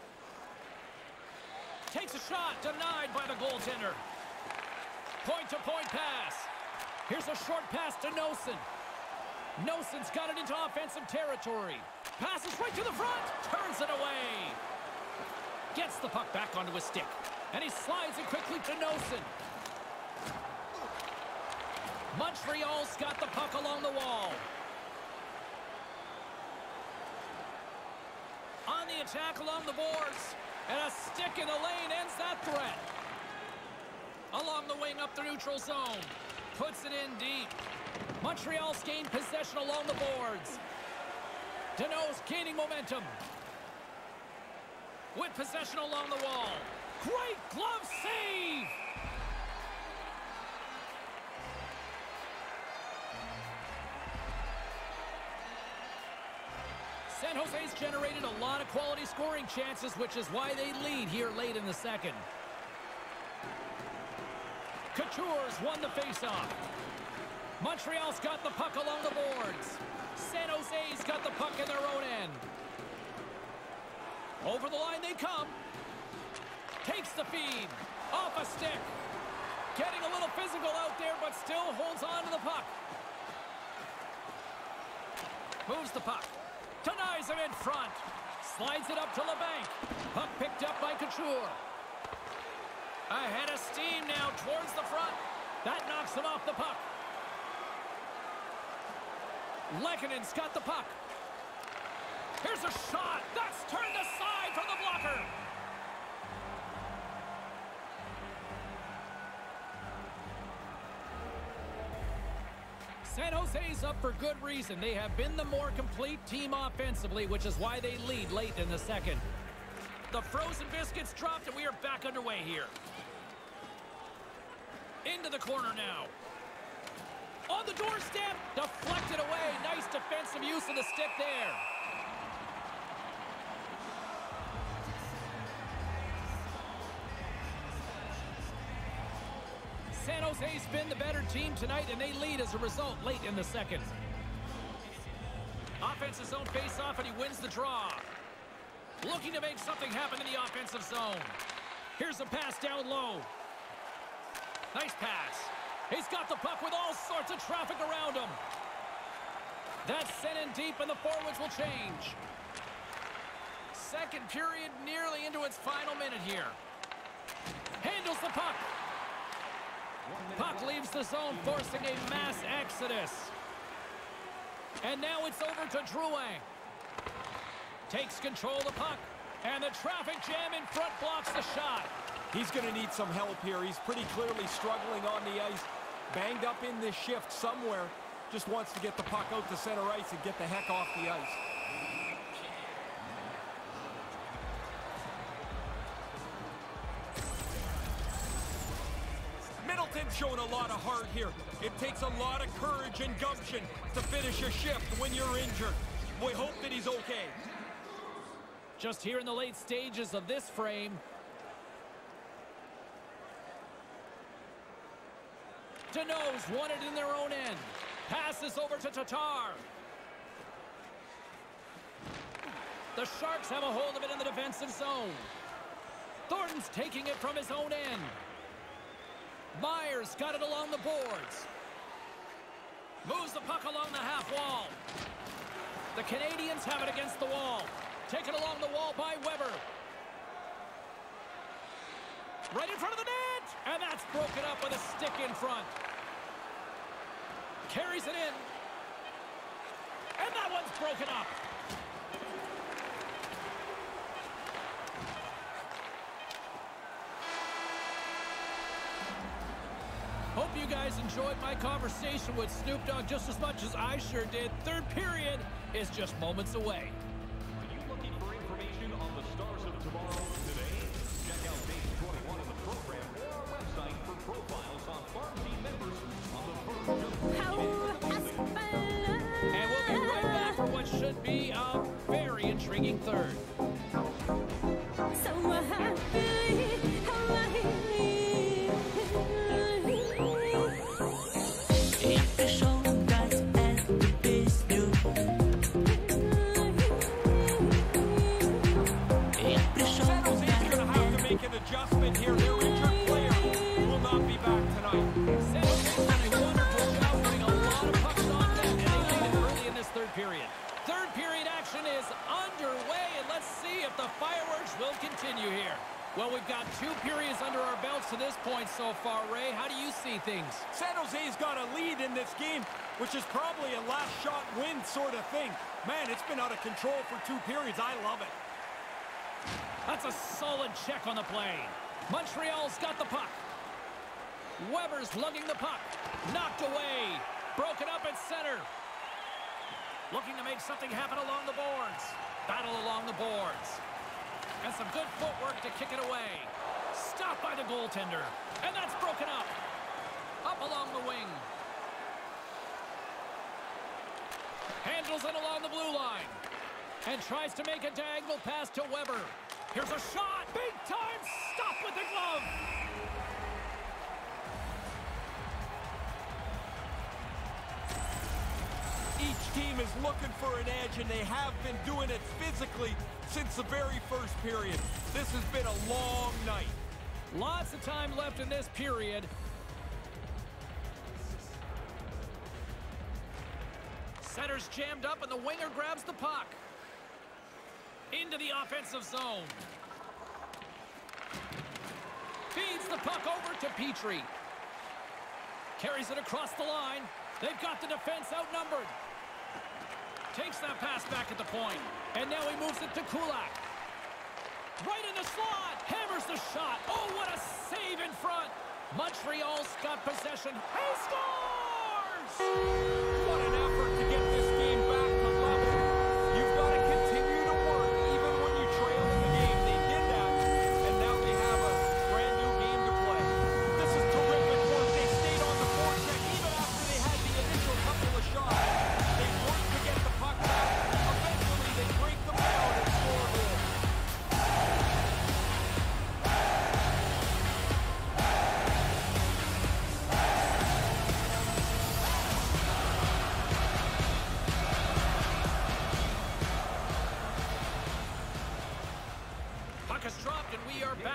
Takes a shot, denied by the goaltender. Point-to-point pass. Here's a short pass to Nosen. Nosen's got it into offensive territory. Passes right to the front, turns it away. Gets the puck back onto his stick. And he slides it quickly to Nosen. Montreal's got the puck along the wall. On the attack along the boards. And a stick in the lane ends that threat. Along the wing up the neutral zone. Puts it in deep. Montreal's gained possession along the boards. Deneau's gaining momentum. With possession along the wall. Great glove save! San Jose's generated a lot of quality scoring chances, which is why they lead here late in the second. Couture's won the faceoff. Montreal's got the puck along the boards. San Jose's got the puck in their own end. Over the line they come. Takes the feed. Off a stick. Getting a little physical out there, but still holds on to the puck. Moves the puck. Denies him in front. Slides it up to LeBanc. Puck picked up by Couture. Ahead of steam now towards the front. That knocks him off the puck. Lekkonen's got the puck. Here's a shot. That's turned aside for the blocker. San Jose's up for good reason. They have been the more complete team offensively, which is why they lead late in the second. The frozen biscuits dropped, and we are back underway here. Into the corner now. On the doorstep, deflected away. Nice defensive use of the stick there. San Jose's been the better team tonight, and they lead as a result late in the second. Offensive zone face-off, and he wins the draw. Looking to make something happen in the offensive zone. Here's a pass down low. Nice pass. He's got the puck with all sorts of traffic around him. That's sent in deep, and the forwards will change. Second period nearly into its final minute here. Handles the puck. Puck leaves the zone, forcing a mass exodus. And now it's over to Drouin. Takes control of the puck. And the traffic jam in front blocks the shot. He's going to need some help here. He's pretty clearly struggling on the ice. Banged up in this shift somewhere. Just wants to get the puck out to center ice and get the heck off the ice. Middleton's showing a lot of heart here. It takes a lot of courage and gumption to finish a shift when you're injured. We hope that he's okay. Just here in the late stages of this frame. Danault's won it in their own end. Passes over to Tatar. The Sharks have a hold of it in the defensive zone. Thornton's taking it from his own end. Myers got it along the boards. Moves the puck along the half wall. The Canadians have it against the wall. Taken along the wall by Weber. Right in front of the net! And that's broken up with a stick in front. Carries it in. And that one's broken up. Hope you guys enjoyed my conversation with Snoop Dogg just as much as I sure did. Third period is just moments away. Are you looking for information on the stars of tomorrow today? Check out page twenty-one of the program or our website for profiles on farm team members on the verge of And we'll be right back for what should be a very intriguing third. So happy, adjustment here. Their injured player will not be back tonight. San Jose's done a wonderful job putting a lot of pucks on net, and they lead it early in this third period. Third period action is underway, and let's see if the fireworks will continue here. Well, we've got two periods under our belts to this point so far, Ray. How do you see things? San Jose's got a lead in this game, which is probably a last shot win sort of thing. Man, it's been out of control for two periods. I love it. That's a solid check on the play. Montreal's got the puck. Weber's lugging the puck. Knocked away. Broken up at center. Looking to make something happen along the boards. Battle along the boards. And some good footwork to kick it away. Stopped by the goaltender. And that's broken up. Up along the wing. Handles it along the blue line. And tries to make a diagonal pass to Weber. Here's a shot. Big time stop with the glove. Each team is looking for an edge, and they have been doing it physically since the very first period. This has been a long night. Lots of time left in this period. Center's jammed up, and the winger grabs the puck. Into the offensive zone. Feeds the puck over to Petrie. Carries it across the line. They've got the defense outnumbered. Takes that pass back at the point. And now he moves it to Kulak. Right in the slot. Hammers the shot. Oh, what a save in front. Montreal's got possession. He scores! What an effort to get this game back to level. You've got to continue to work even when you trail in the game. They did that, and now they have a brand new game to play. This is terrific work. They stayed on the forecheck even after they had the initial couple of shots. They worked to get the puck back. Eventually, they break them down and score a goal.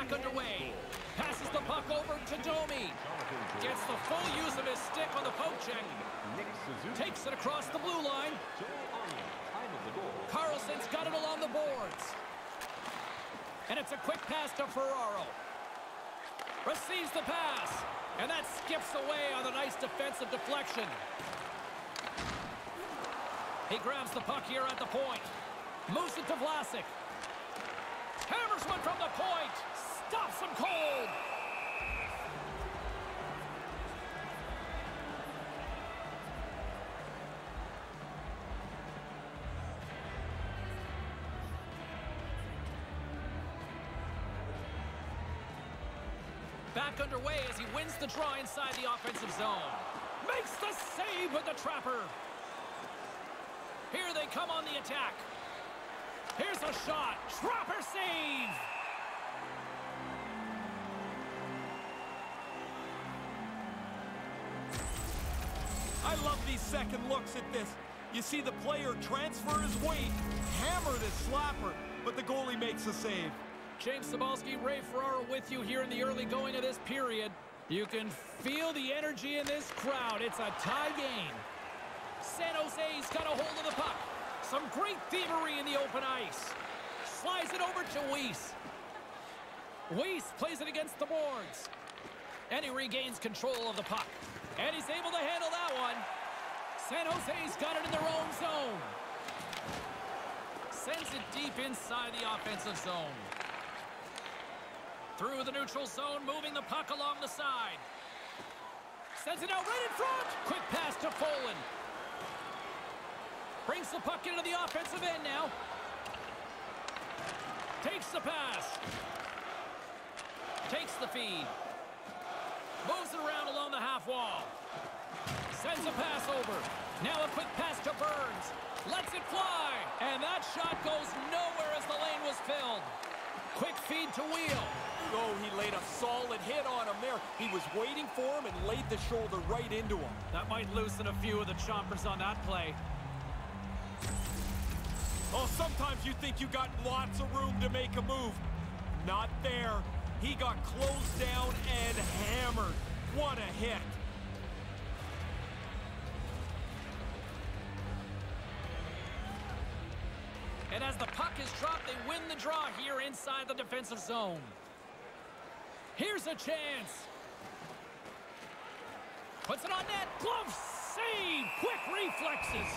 back underway. Passes the puck over to Domi. Gets the full use of his stick on the poke check. Takes it across the blue line. Carlson's got it along the boards. And it's a quick pass to Ferraro. Receives the pass. And that skips away on a nice defensive deflection. He grabs the puck here at the point. Moves it to Vlasic. Hammers one from the point. Stops him cold. Back underway as he wins the draw inside the offensive zone. Makes the save with the trapper. Here they come on the attack. Here's a shot. Trapper save. I love these second looks at this. You see the player transfer his weight, hammer this slapper, but the goalie makes a save. James Cybulski, Ray Ferraro with you here in the early going of this period. You can feel the energy in this crowd. It's a tie game. San Jose's got a hold of the puck. Some great thievery in the open ice. Slides it over to Weiss. Weiss plays it against the boards. And he regains control of the puck. And he's able to handle that one. San Jose's got it in their own zone. Sends it deep inside the offensive zone. Through the neutral zone, moving the puck along the side. Sends it out right in front. Quick pass to Folin. Brings the puck into the offensive end now. Takes the pass. Takes the feed. Moves it around along the half wall. Sends a pass over. Now a quick pass to Burns. Lets it fly. And that shot goes nowhere as the lane was filled. Quick feed to Wheel. Oh, he laid a solid hit on him there. He was waiting for him and laid the shoulder right into him. That might loosen a few of the chompers on that play. Oh, sometimes you think you got lots of room to make a move. Not there. He got closed down and hammered. What a hit. And as the puck is dropped, they win the draw here inside the defensive zone. Here's a chance. Puts it on net. Glove save. Quick reflexes.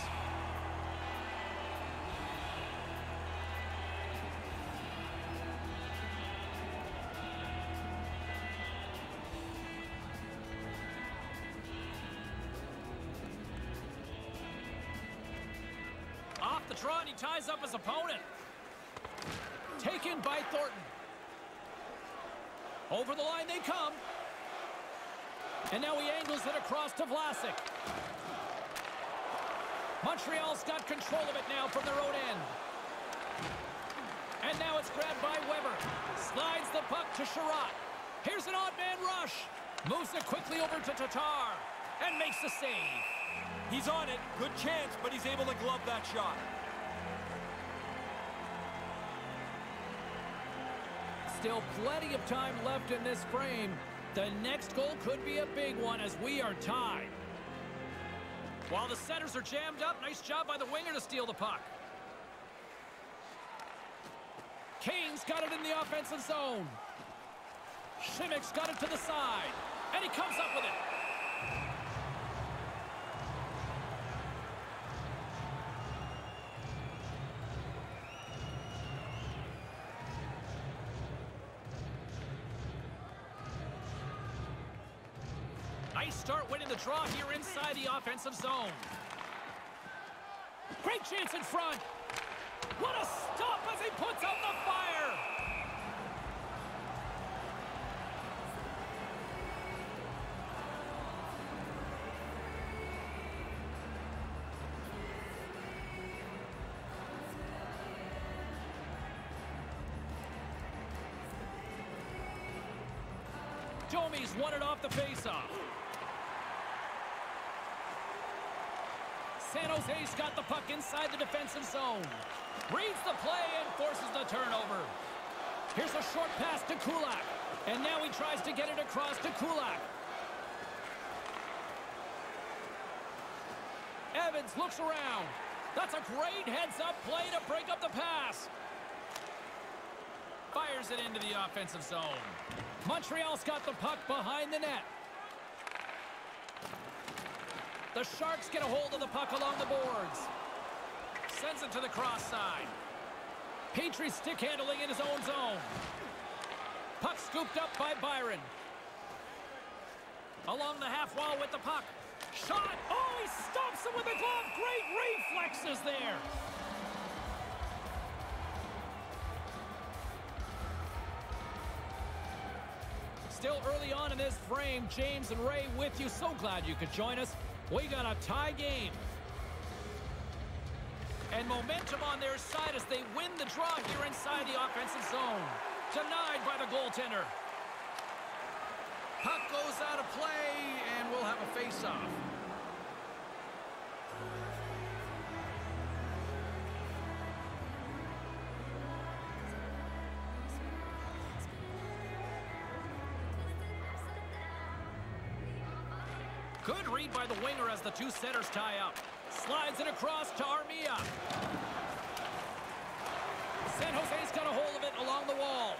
Off the draw, and he ties up his opponent. Taken by Thornton. Over the line they come. And now he angles it across to Vlasic. Montreal's got control of it now from their own end. And now it's grabbed by Weber. Slides the puck to Sherratt. Here's an odd man rush. Moves it quickly over to Tatar. And makes the save. He's on it. Good chance, but he's able to glove that shot. Still plenty of time left in this frame. The next goal could be a big one as we are tied. While the centers are jammed up, nice job by the winger to steal the puck. Kane's got it in the offensive zone. Shimmick's got it to the side. And he comes up with it. Nice start winning the draw here inside the offensive zone. Great chance in front. What a stop as he puts out the fire. Domi's won it off the faceoff. San Jose's got the puck inside the defensive zone. Reads the play and forces the turnover. Here's a short pass to Kulak. And now he tries to get it across to Kulak. Evans looks around. That's a great heads-up play to break up the pass. Fires it into the offensive zone. Montreal's got the puck behind the net. The Sharks get a hold of the puck along the boards. Sends it to the cross side. Petrie stick handling in his own zone. Puck scooped up by Byron. Along the half wall with the puck. Shot! Oh, he stops him with the glove! Great reflexes there! Still early on in this frame, James and Ray with you. So glad you could join us. We got a tie game. And momentum on their side as they win the draw here inside the offensive zone. Denied by the goaltender. Puck goes out of play, and we'll have a face-off. Good read by the winger as the two centers tie up. Slides it across to Armia. San Jose's got a hold of it along the wall.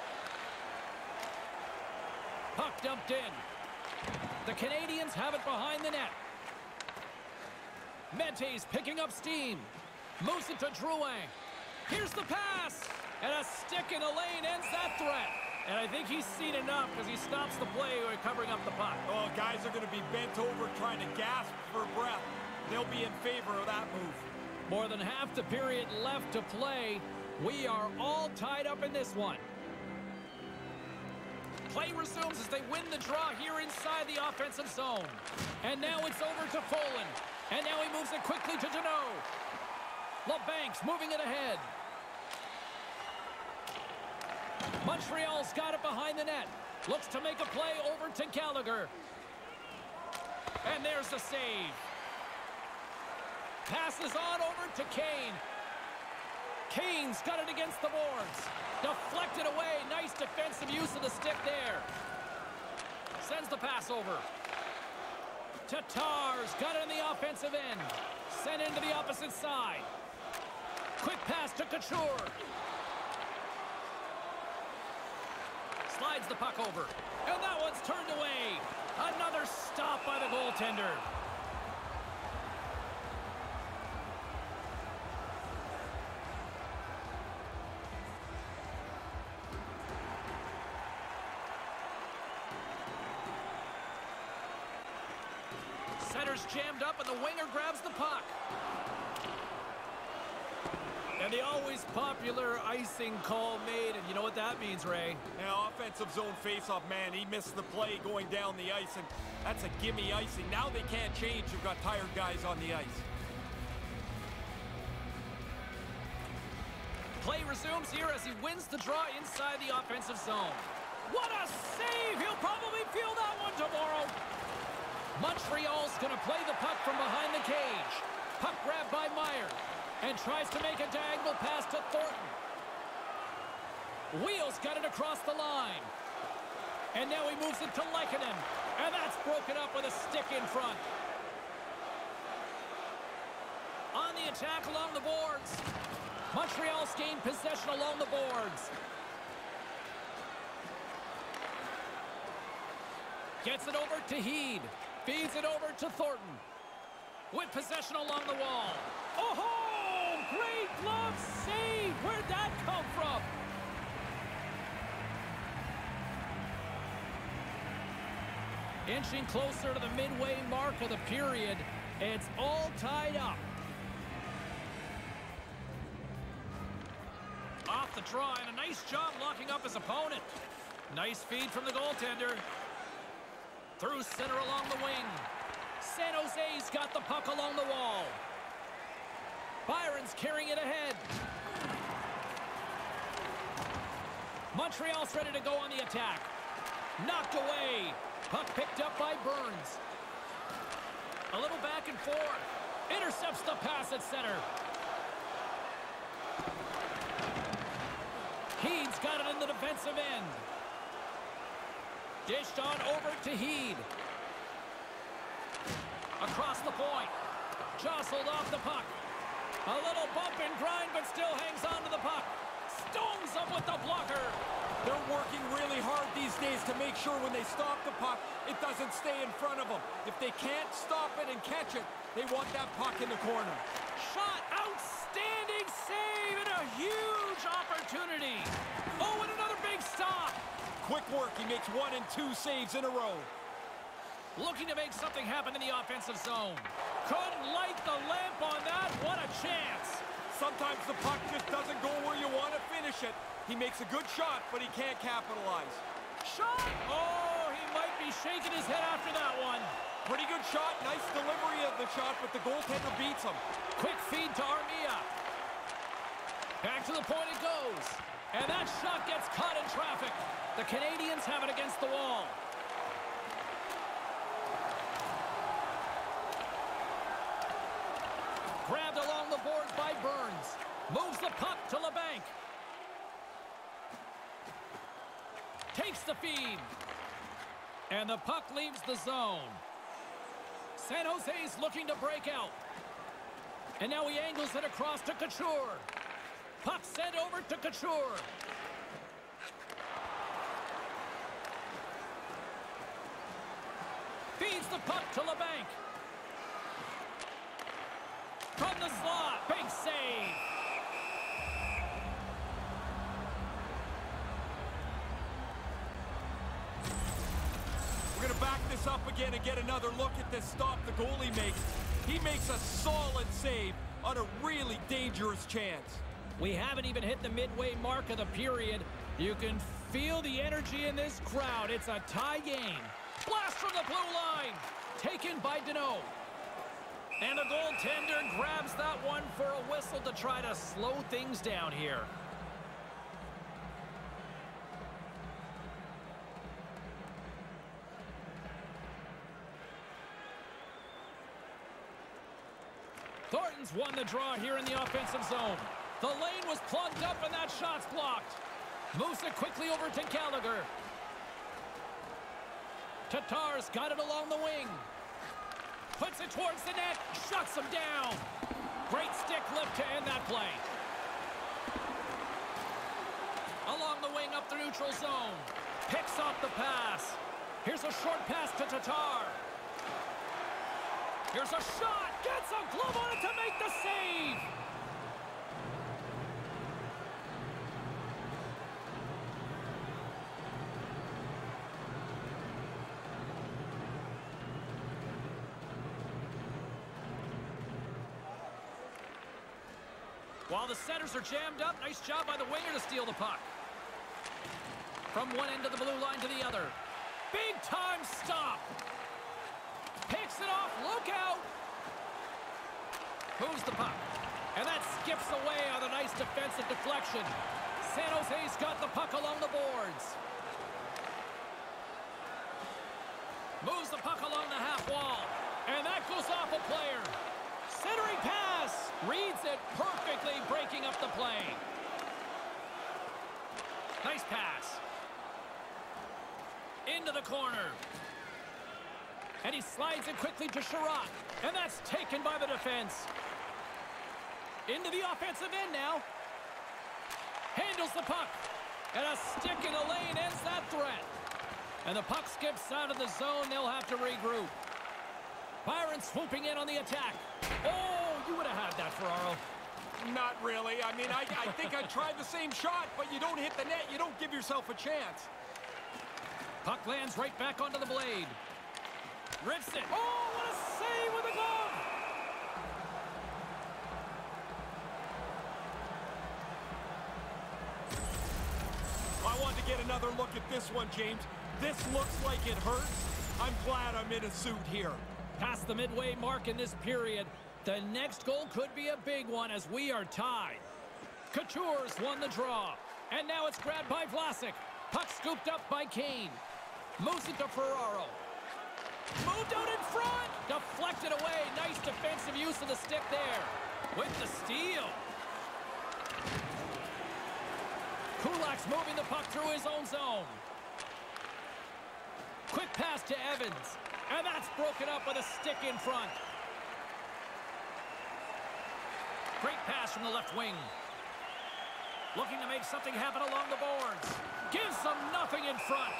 Puck dumped in. The Canadians have it behind the net. Mente's picking up steam. Moves it to Drouin. Here's the pass. And a stick in the lane ends that threat. And I think he's seen enough because he stops the play covering up the puck. Oh, guys are going to be bent over trying to gasp for breath. They'll be in favor of that move. More than half the period left to play. We are all tied up in this one. Play resumes as they win the draw here inside the offensive zone. And now it's over to Folin. And now he moves it quickly to Deneau. LeBank's moving it ahead. Montreal's got it behind the net. Looks to make a play over to Gallagher. And there's the save. Passes on over to Kane. Kane's got it against the boards. Deflected away. Nice defensive use of the stick there. Sends the pass over. Tatar's got it in the offensive end. Sent into the opposite side. Quick pass to Couture. Slides the puck over. And that one's turned away. Another stop by the goaltender. Center's jammed up and the winger grabs the puck. And the always popular icing call made, and you know what that means, Ray? Now, offensive zone faceoff, man, he missed the play going down the ice, and that's a gimme icing. Now they can't change. You've got tired guys on the ice. Play resumes here as he wins the draw inside the offensive zone. What a save! He'll probably feel that one tomorrow. Montreal's going to play the puck from behind the cage. Puck grabbed by Meyer. And tries to make a diagonal pass to Thornton. Wheels got it across the line. And now he moves it to Lehkonen. And that's broken up with a stick in front. On the attack along the boards. Montreal's gained possession along the boards. Gets it over to Heed. Feeds it over to Thornton. With possession along the wall. Oh-ho! Great glove save! Where'd that come from? Inching closer to the midway mark of the period. It's all tied up. Off the draw, and a nice job locking up his opponent. Nice feed from the goaltender. Through center along the wing. San Jose's got the puck along the wall. Byron's carrying it ahead. Montreal's ready to go on the attack. Knocked away. Puck picked up by Burns. A little back and forth. Intercepts the pass at center. Heed's got it in the defensive end. Dished on over to Heed. Across the point. Jostled off the puck. A little bump and grind, but still hangs on to the puck. Stones up with the blocker. They're working really hard these days to make sure when they stop the puck, it doesn't stay in front of them. If they can't stop it and catch it, they want that puck in the corner. Shot, outstanding save, and a huge opportunity. Oh, and another big stop. Quick work, he makes one and two saves in a row. Looking to make something happen in the offensive zone. Couldn't light the lamp on that. What a chance. Sometimes the puck just doesn't go where you want to finish it. He makes a good shot, but he can't capitalize. Shot! Oh, he might be shaking his head after that one. Pretty good shot. Nice delivery of the shot, but the goaltender beats him. Quick feed to Armia. Back to the point it goes. And that shot gets caught in traffic. The Canadians have it against the wall. Grabbed along the boards by Burns. Moves the puck to LeBanc. Takes the feed. And the puck leaves the zone. San Jose's looking to break out. And now he angles it across to Couture. Puck sent over to Couture. Feeds the puck to LeBanc. From the slot, big save. We're going to back this up again and get another look at this stop the goalie makes. He makes a solid save on a really dangerous chance. We haven't even hit the midway mark of the period. You can feel the energy in this crowd. It's a tie game. Blast from the blue line. Taken by Deneau. And the goaltender grabs that one for a whistle to try to slow things down here. Thornton's won the draw here in the offensive zone. The lane was plugged up and that shot's blocked. Moves it quickly over to Gallagher. Tatar's got it along the wing. Puts it towards the net. Shuts him down. Great stick lift to end that play. Along the wing up the neutral zone. Picks off the pass. Here's a short pass to Tatar. Here's a shot. Gets a glove on it to make the save. While the centers are jammed up, nice job by the winger to steal the puck. From one end of the blue line to the other. Big time stop. Picks it off, look out. Moves the puck. And that skips away on a nice defensive deflection. San Jose's got the puck along the boards. Moves the puck along the half wall. And that goes off a player. Centering pass. Reads it perfectly, breaking up the play. Nice pass. Into the corner. And he slides it quickly to Sherratt. And that's taken by the defense. Into the offensive end now. Handles the puck. And a stick in the lane ends that threat. And the puck skips out of the zone. They'll have to regroup. Byron swooping in on the attack. Oh, you would have had that, Ferraro. Not really. I mean, I, I think I tried the same shot, but you don't hit the net. You don't give yourself a chance. Puck lands right back onto the blade. Rips it. Oh, what a save with a glove! I want to get another look at this one, James. This looks like it hurts. I'm glad I'm in a suit here. Past the midway mark in this period, the next goal could be a big one as we are tied. Couture's won the draw. And now it's grabbed by Vlasic. Puck scooped up by Kane. Moves it to Ferraro. Moved out in front. Deflected away. Nice defensive use of the stick there. With the steal. Kulak's moving the puck through his own zone. Quick pass to Evans. And that's broken up with a stick in front. Great pass from the left wing. Looking to make something happen along the boards. Gives them nothing in front.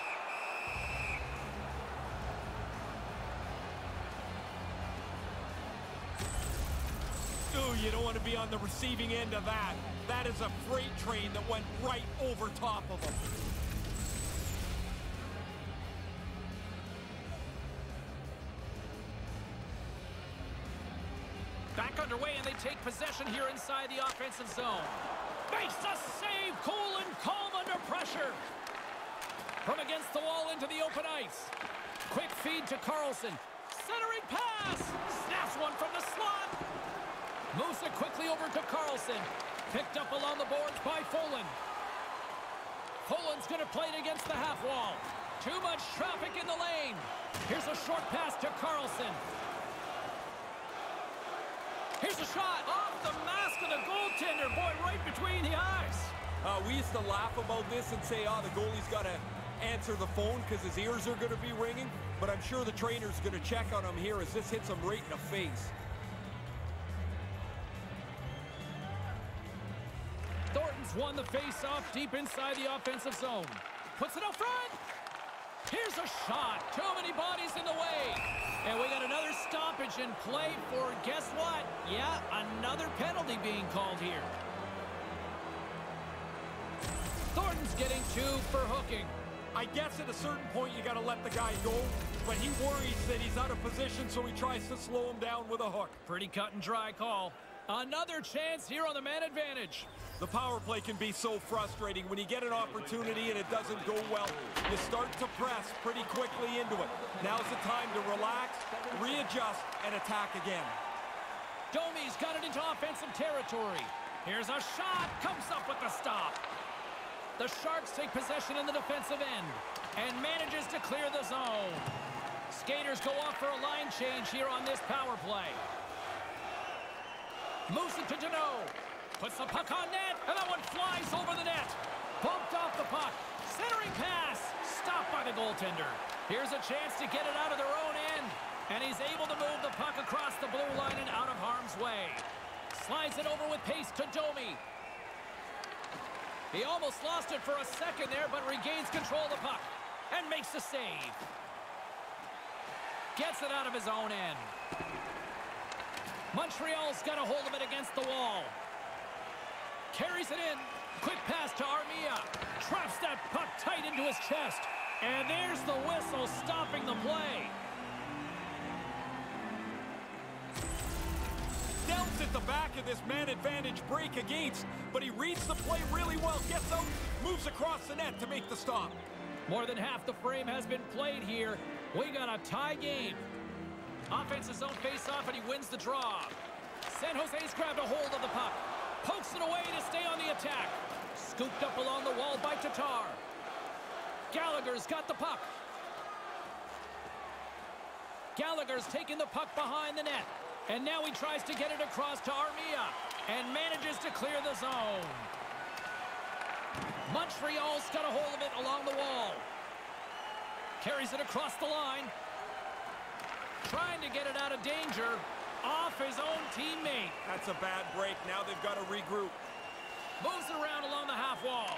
Ooh, you don't want to be on the receiving end of that. That is a freight train that went right over top of him. Back underway, and they take possession here inside the offensive zone. Makes a save, cool and calm under pressure. From against the wall into the open ice. Quick feed to Carlson. Centering pass. Snaps one from the slot. Moves it quickly over to Carlson. Picked up along the boards by Folan. Folan's going to play it against the half wall. Too much traffic in the lane. Here's a short pass to Carlson. Here's a shot off the mask of the goaltender. Boy, right between the eyes. Uh, we used to laugh about this and say, oh, the goalie's got to answer the phone because his ears are going to be ringing. But I'm sure the trainer's going to check on him here as this hits him right in the face. Thornton's won the face-off deep inside the offensive zone. Puts it up front. Here's a shot. Too many bodies in the way. And we got another stoppage in play for, guess what? Yeah, another penalty being called here. Thornton's getting two for hooking. I guess at a certain point you got to let the guy go, but he worries that he's out of position, so he tries to slow him down with a hook. Pretty cut and dry call. Another chance here on the man advantage. The power play can be so frustrating. When you get an opportunity and it doesn't go well, you start to press pretty quickly into it. Now's the time to relax, readjust, and attack again. Domi's got it into offensive territory. Here's a shot. Comes up with the stop. The Sharks take possession in the defensive end and manages to clear the zone. Skaters go off for a line change here on this power play. Moves it to Deneau. Puts the puck on net, and that one flies over the net. Bumped off the puck. Centering pass. Stopped by the goaltender. Here's a chance to get it out of their own end. And he's able to move the puck across the blue line and out of harm's way. Slides it over with pace to Domi. He almost lost it for a second there, but regains control of the puck and makes the save. Gets it out of his own end. Montreal's got a hold of it against the wall. Carries it in. Quick pass to Armia. Traps that puck tight into his chest. And there's the whistle stopping the play. Delts at the back of this man advantage break against, but he reads the play really well. Gets out, moves across the net to make the stop. More than half the frame has been played here. We got a tie game. Offensive zone face-off, and he wins the draw. San Jose's grabbed a hold of the puck. Pokes it away to stay on the attack. Scooped up along the wall by Tatar. Gallagher's got the puck. Gallagher's taking the puck behind the net. And now he tries to get it across to Armia. And manages to clear the zone. Montreal's got a hold of it along the wall. Carries it across the line. Trying to get it out of danger. Off his own teammate. That's a bad break. Now they've got to regroup. Moves it around along the half wall.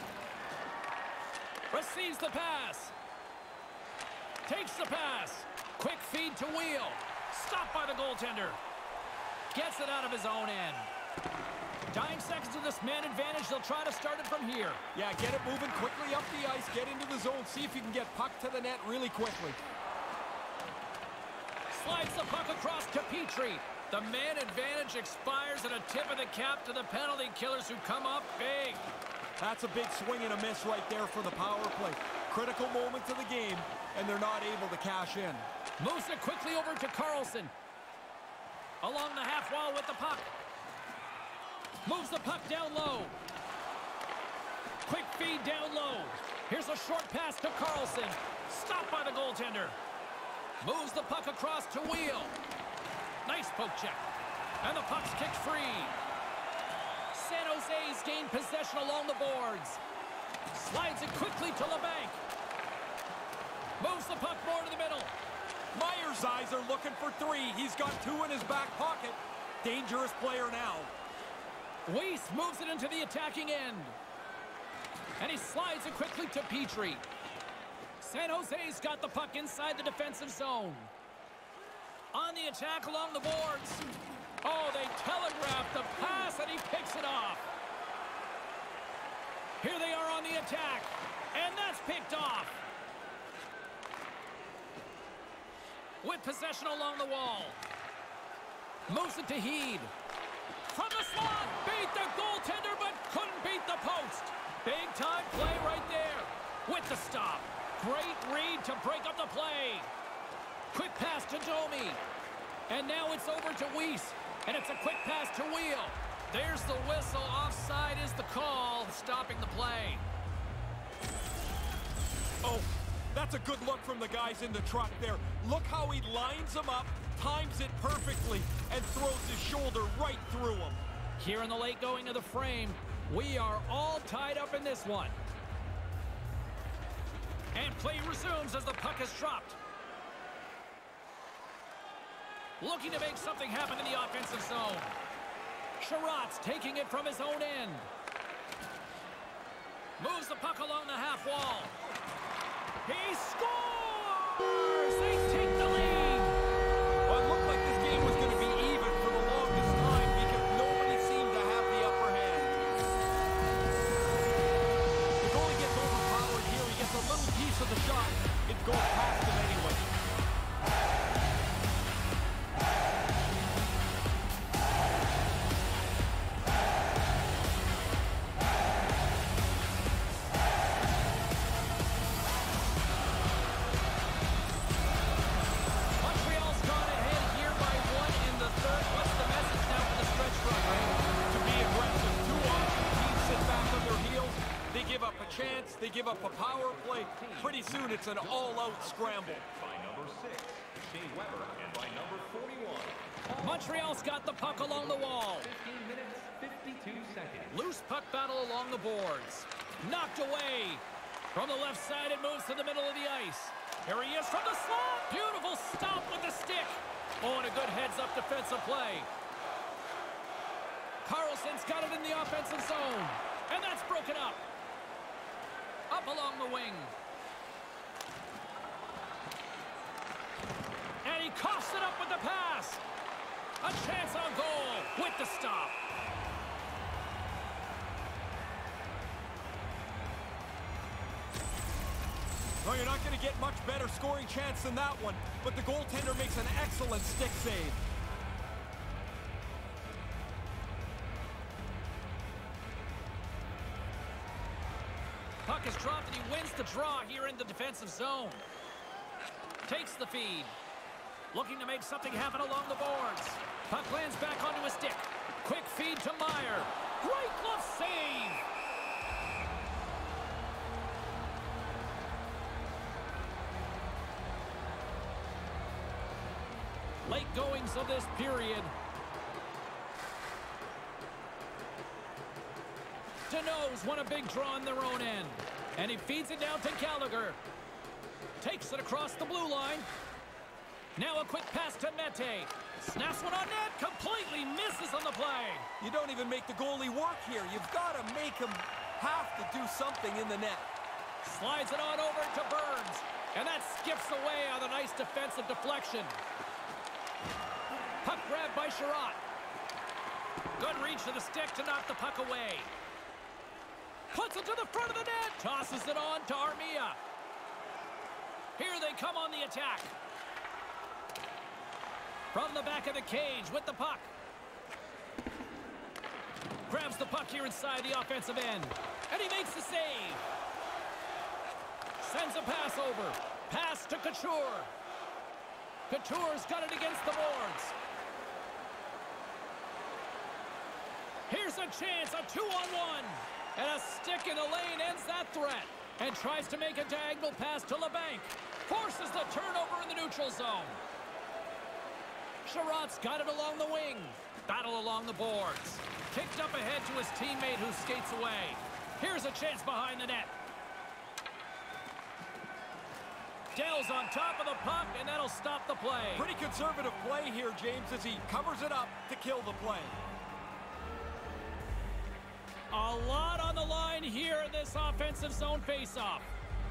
Receives the pass. Takes the pass. Quick feed to Wheel. Stopped by the goaltender. Gets it out of his own end. Dying seconds of this man advantage. They'll try to start it from here. Yeah, get it moving quickly up the ice. Get into the zone. See if you can get puck to the net really quickly. Slides the puck across to Petrie. The man advantage expires at a tip of the cap to the penalty killers who come up big. That's a big swing and a miss right there for the power play. Critical moment of the game, and they're not able to cash in. Moves it quickly over to Carlson. Along the half wall with the puck. Moves the puck down low. Quick feed down low. Here's a short pass to Carlson. Stopped by the goaltender. Moves the puck across to Wheel. Nice poke check. And the puck's kicked free. San Jose's gained possession along the boards. Slides it quickly to LeBanc. Moves the puck more to the middle. Meyer's eyes are looking for three. He's got two in his back pocket. Dangerous player now. Weiss moves it into the attacking end. And he slides it quickly to Petrie. San Jose's got the puck inside the defensive zone. On the attack along the boards. Oh, they telegraph the pass, and he picks it off. Here they are on the attack, and that's picked off. With possession along the wall. Moves it to Heed. From the slot, beat the goaltender, but couldn't beat the post. Big time play right there. With the stop. Great read to break up the play. Quick pass to Domi. And now it's over to Weiss. And it's a quick pass to Wheel. There's the whistle. Offside is the call, stopping the play. Oh, that's a good look from the guys in the truck there. Look how he lines them up, times it perfectly, and throws his shoulder right through him. Here in the late going of the frame, we are all tied up in this one. And play resumes as the puck is dropped. Looking to make something happen in the offensive zone. Sherratt's taking it from his own end. Moves the puck along the half wall. He scores! They take the lead! Well, it looked like this game was going to be even for the longest time because nobody seemed to have the upper hand. The goalie gets overpowered here. He gets a little piece of the shot. It goes past him anyway. They give up a power play. Pretty soon, it's an all-out scramble. By number six, Shea Weber, and by number forty-one. Montreal's got the puck along the wall. fifteen minutes, fifty-two seconds. Loose puck battle along the boards. Knocked away. From the left side, it moves to the middle of the ice. Here he is from the slot. Beautiful stop with the stick. Oh, and a good heads-up defensive play. Carlson's got it in the offensive zone. And that's broken up. Up along the wing. And he coughs it up with the pass. A chance on goal with the stop. Well, you're not going to get much better scoring chance than that one, but the goaltender makes an excellent stick save. Puck is dropped and he wins the draw here in the defensive zone. Takes the feed. Looking to make something happen along the boards. Puck lands back onto his stick. Quick feed to Meyer. Great glove save. Late goings of this period. Deneau's won a big draw on their own end. And he feeds it down to Gallagher. Takes it across the blue line. Now a quick pass to Mete. Snaps one on net. Completely misses on the play. You don't even make the goalie work here. You've got to make him have to do something in the net. Slides it on over to Burns. And that skips away on a nice defensive deflection. Puck grabbed by Sherratt. Good reach to the stick to knock the puck away. Puts it to the front of the net. Tosses it on to Armia. Here they come on the attack. From the back of the cage with the puck. Grabs the puck here inside the offensive end. And he makes the save. Sends a pass over. Pass to Couture. Couture's got it against the boards. Here's a chance, a two-on-one. And a stick in the lane ends that threat. And tries to make a diagonal pass to LeBanc. Forces the turnover in the neutral zone. Sherrod's got it along the wing. Battle along the boards. Kicked up ahead to his teammate who skates away. Here's a chance behind the net. Dell's on top of the puck, and that'll stop the play. Pretty conservative play here, James, as he covers it up to kill the play. A lot on the line here in this offensive zone faceoff.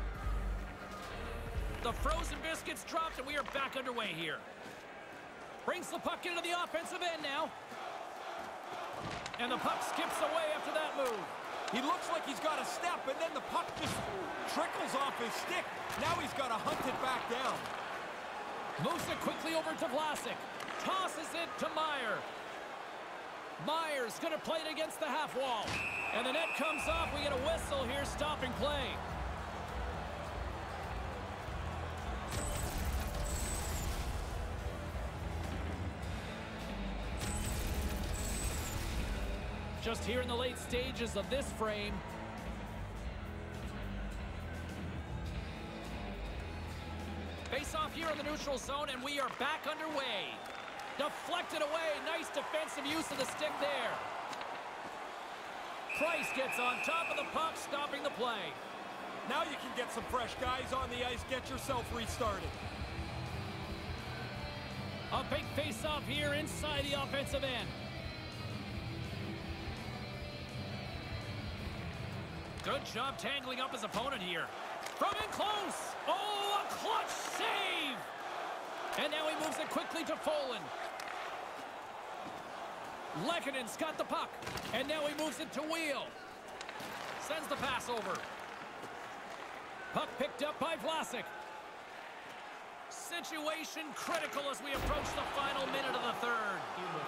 The frozen biscuits dropped, and we are back underway here. Brings the puck into the offensive end now. And the puck skips away after that move. He looks like he's got a step, and then the puck just trickles off his stick. Now he's got to hunt it back down. Moves it quickly over to Vlasic. Tosses it to Meyer. Meyer's going to play it against the half wall. And the net comes off. We get a whistle here, stopping play. Just here in the late stages of this frame. Face off here in the neutral zone, and we are back underway. Deflected away. Nice defensive use of the stick there. Price gets on top of the puck, stopping the play. Now you can get some fresh guys on the ice. Get yourself restarted. A big face-off here inside the offensive end. Good job tangling up his opponent here. From in close. Oh, a clutch save. And now he moves it quickly to Folin. Lekkonen's got the puck. And now he moves it to Wheel. Sends the pass over. Puck picked up by Vlasic. Situation critical as we approach the final minute of the third.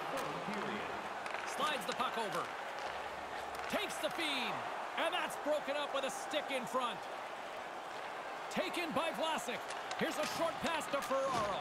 Slides the puck over. Takes the feed. And that's broken up with a stick in front. Taken by Vlasic. Here's a short pass to Ferraro.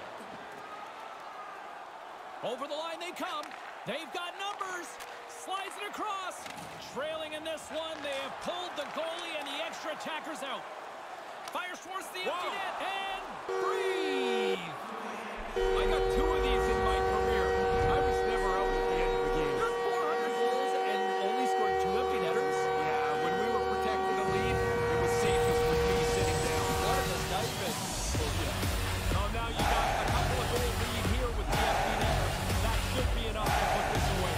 Over the line they come. They've got numbers. Slides it across. Trailing in this one. They have pulled the goalie and the extra attackers out. Fires towards the empty net. And breathe. I got two of these in my career. I was never out at the end of the game. You're four hundred goals and only scored two empty netters. Yeah, when we were protecting the lead, it was safest with me sitting down. What an indictment. So now you got a couple of goal lead here with the empty netter. That should be enough to put this away.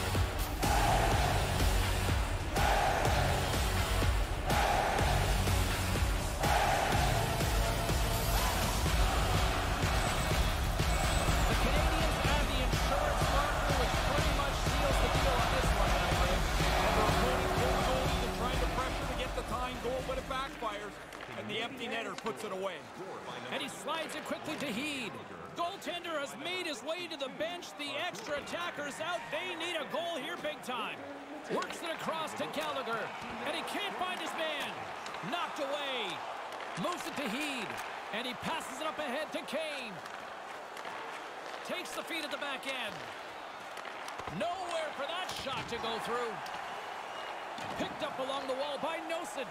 But it backfires, and the empty netter puts it away. And he slides it quickly to Heed. Goaltender has made his way to the bench. The extra attackers out. They need a goal here big time. Works it across to Gallagher, and he can't find his man. Knocked away. Moves it to Heed, and he passes it up ahead to Kane. Takes the feed at the back end. Nowhere for that shot to go through. Picked up along the wall by Nosen.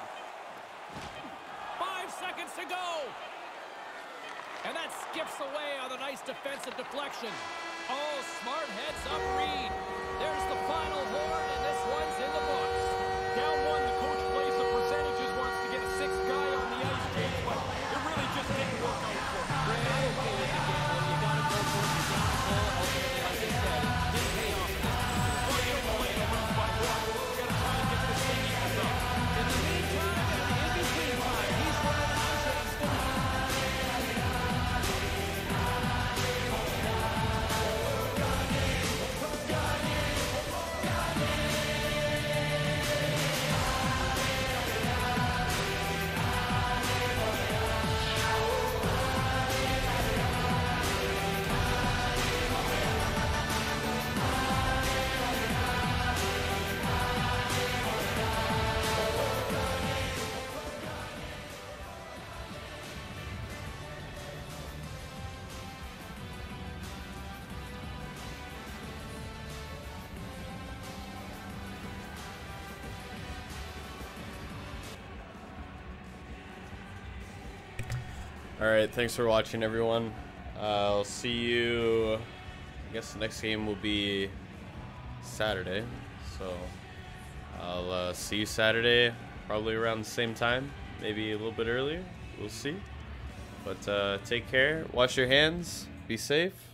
Five seconds to go. And that skips away on a nice defensive deflection. Oh, smart heads up Reed. There's the final horn, and this one's in the books. Down one, the coach plays the percentages, wants to get a sixth guy on the ice, James, but it really just didn't work out for him. Great, okay with the gamble. You got to go for it. You got to go. Ultimately, like I said, didn't pay off. Well, you don't play to lose by one. We're going to try and get this thing equals up. In the meantime, and the in-between time, he's running the ice and he's finished. Alright, thanks for watching, everyone. Uh, I'll see you guess the next game will be Saturday. So I'll uh, see you Saturday, probably around the same time, maybe a little bit earlier. We'll see. But uh, take care. Wash your hands. Be safe.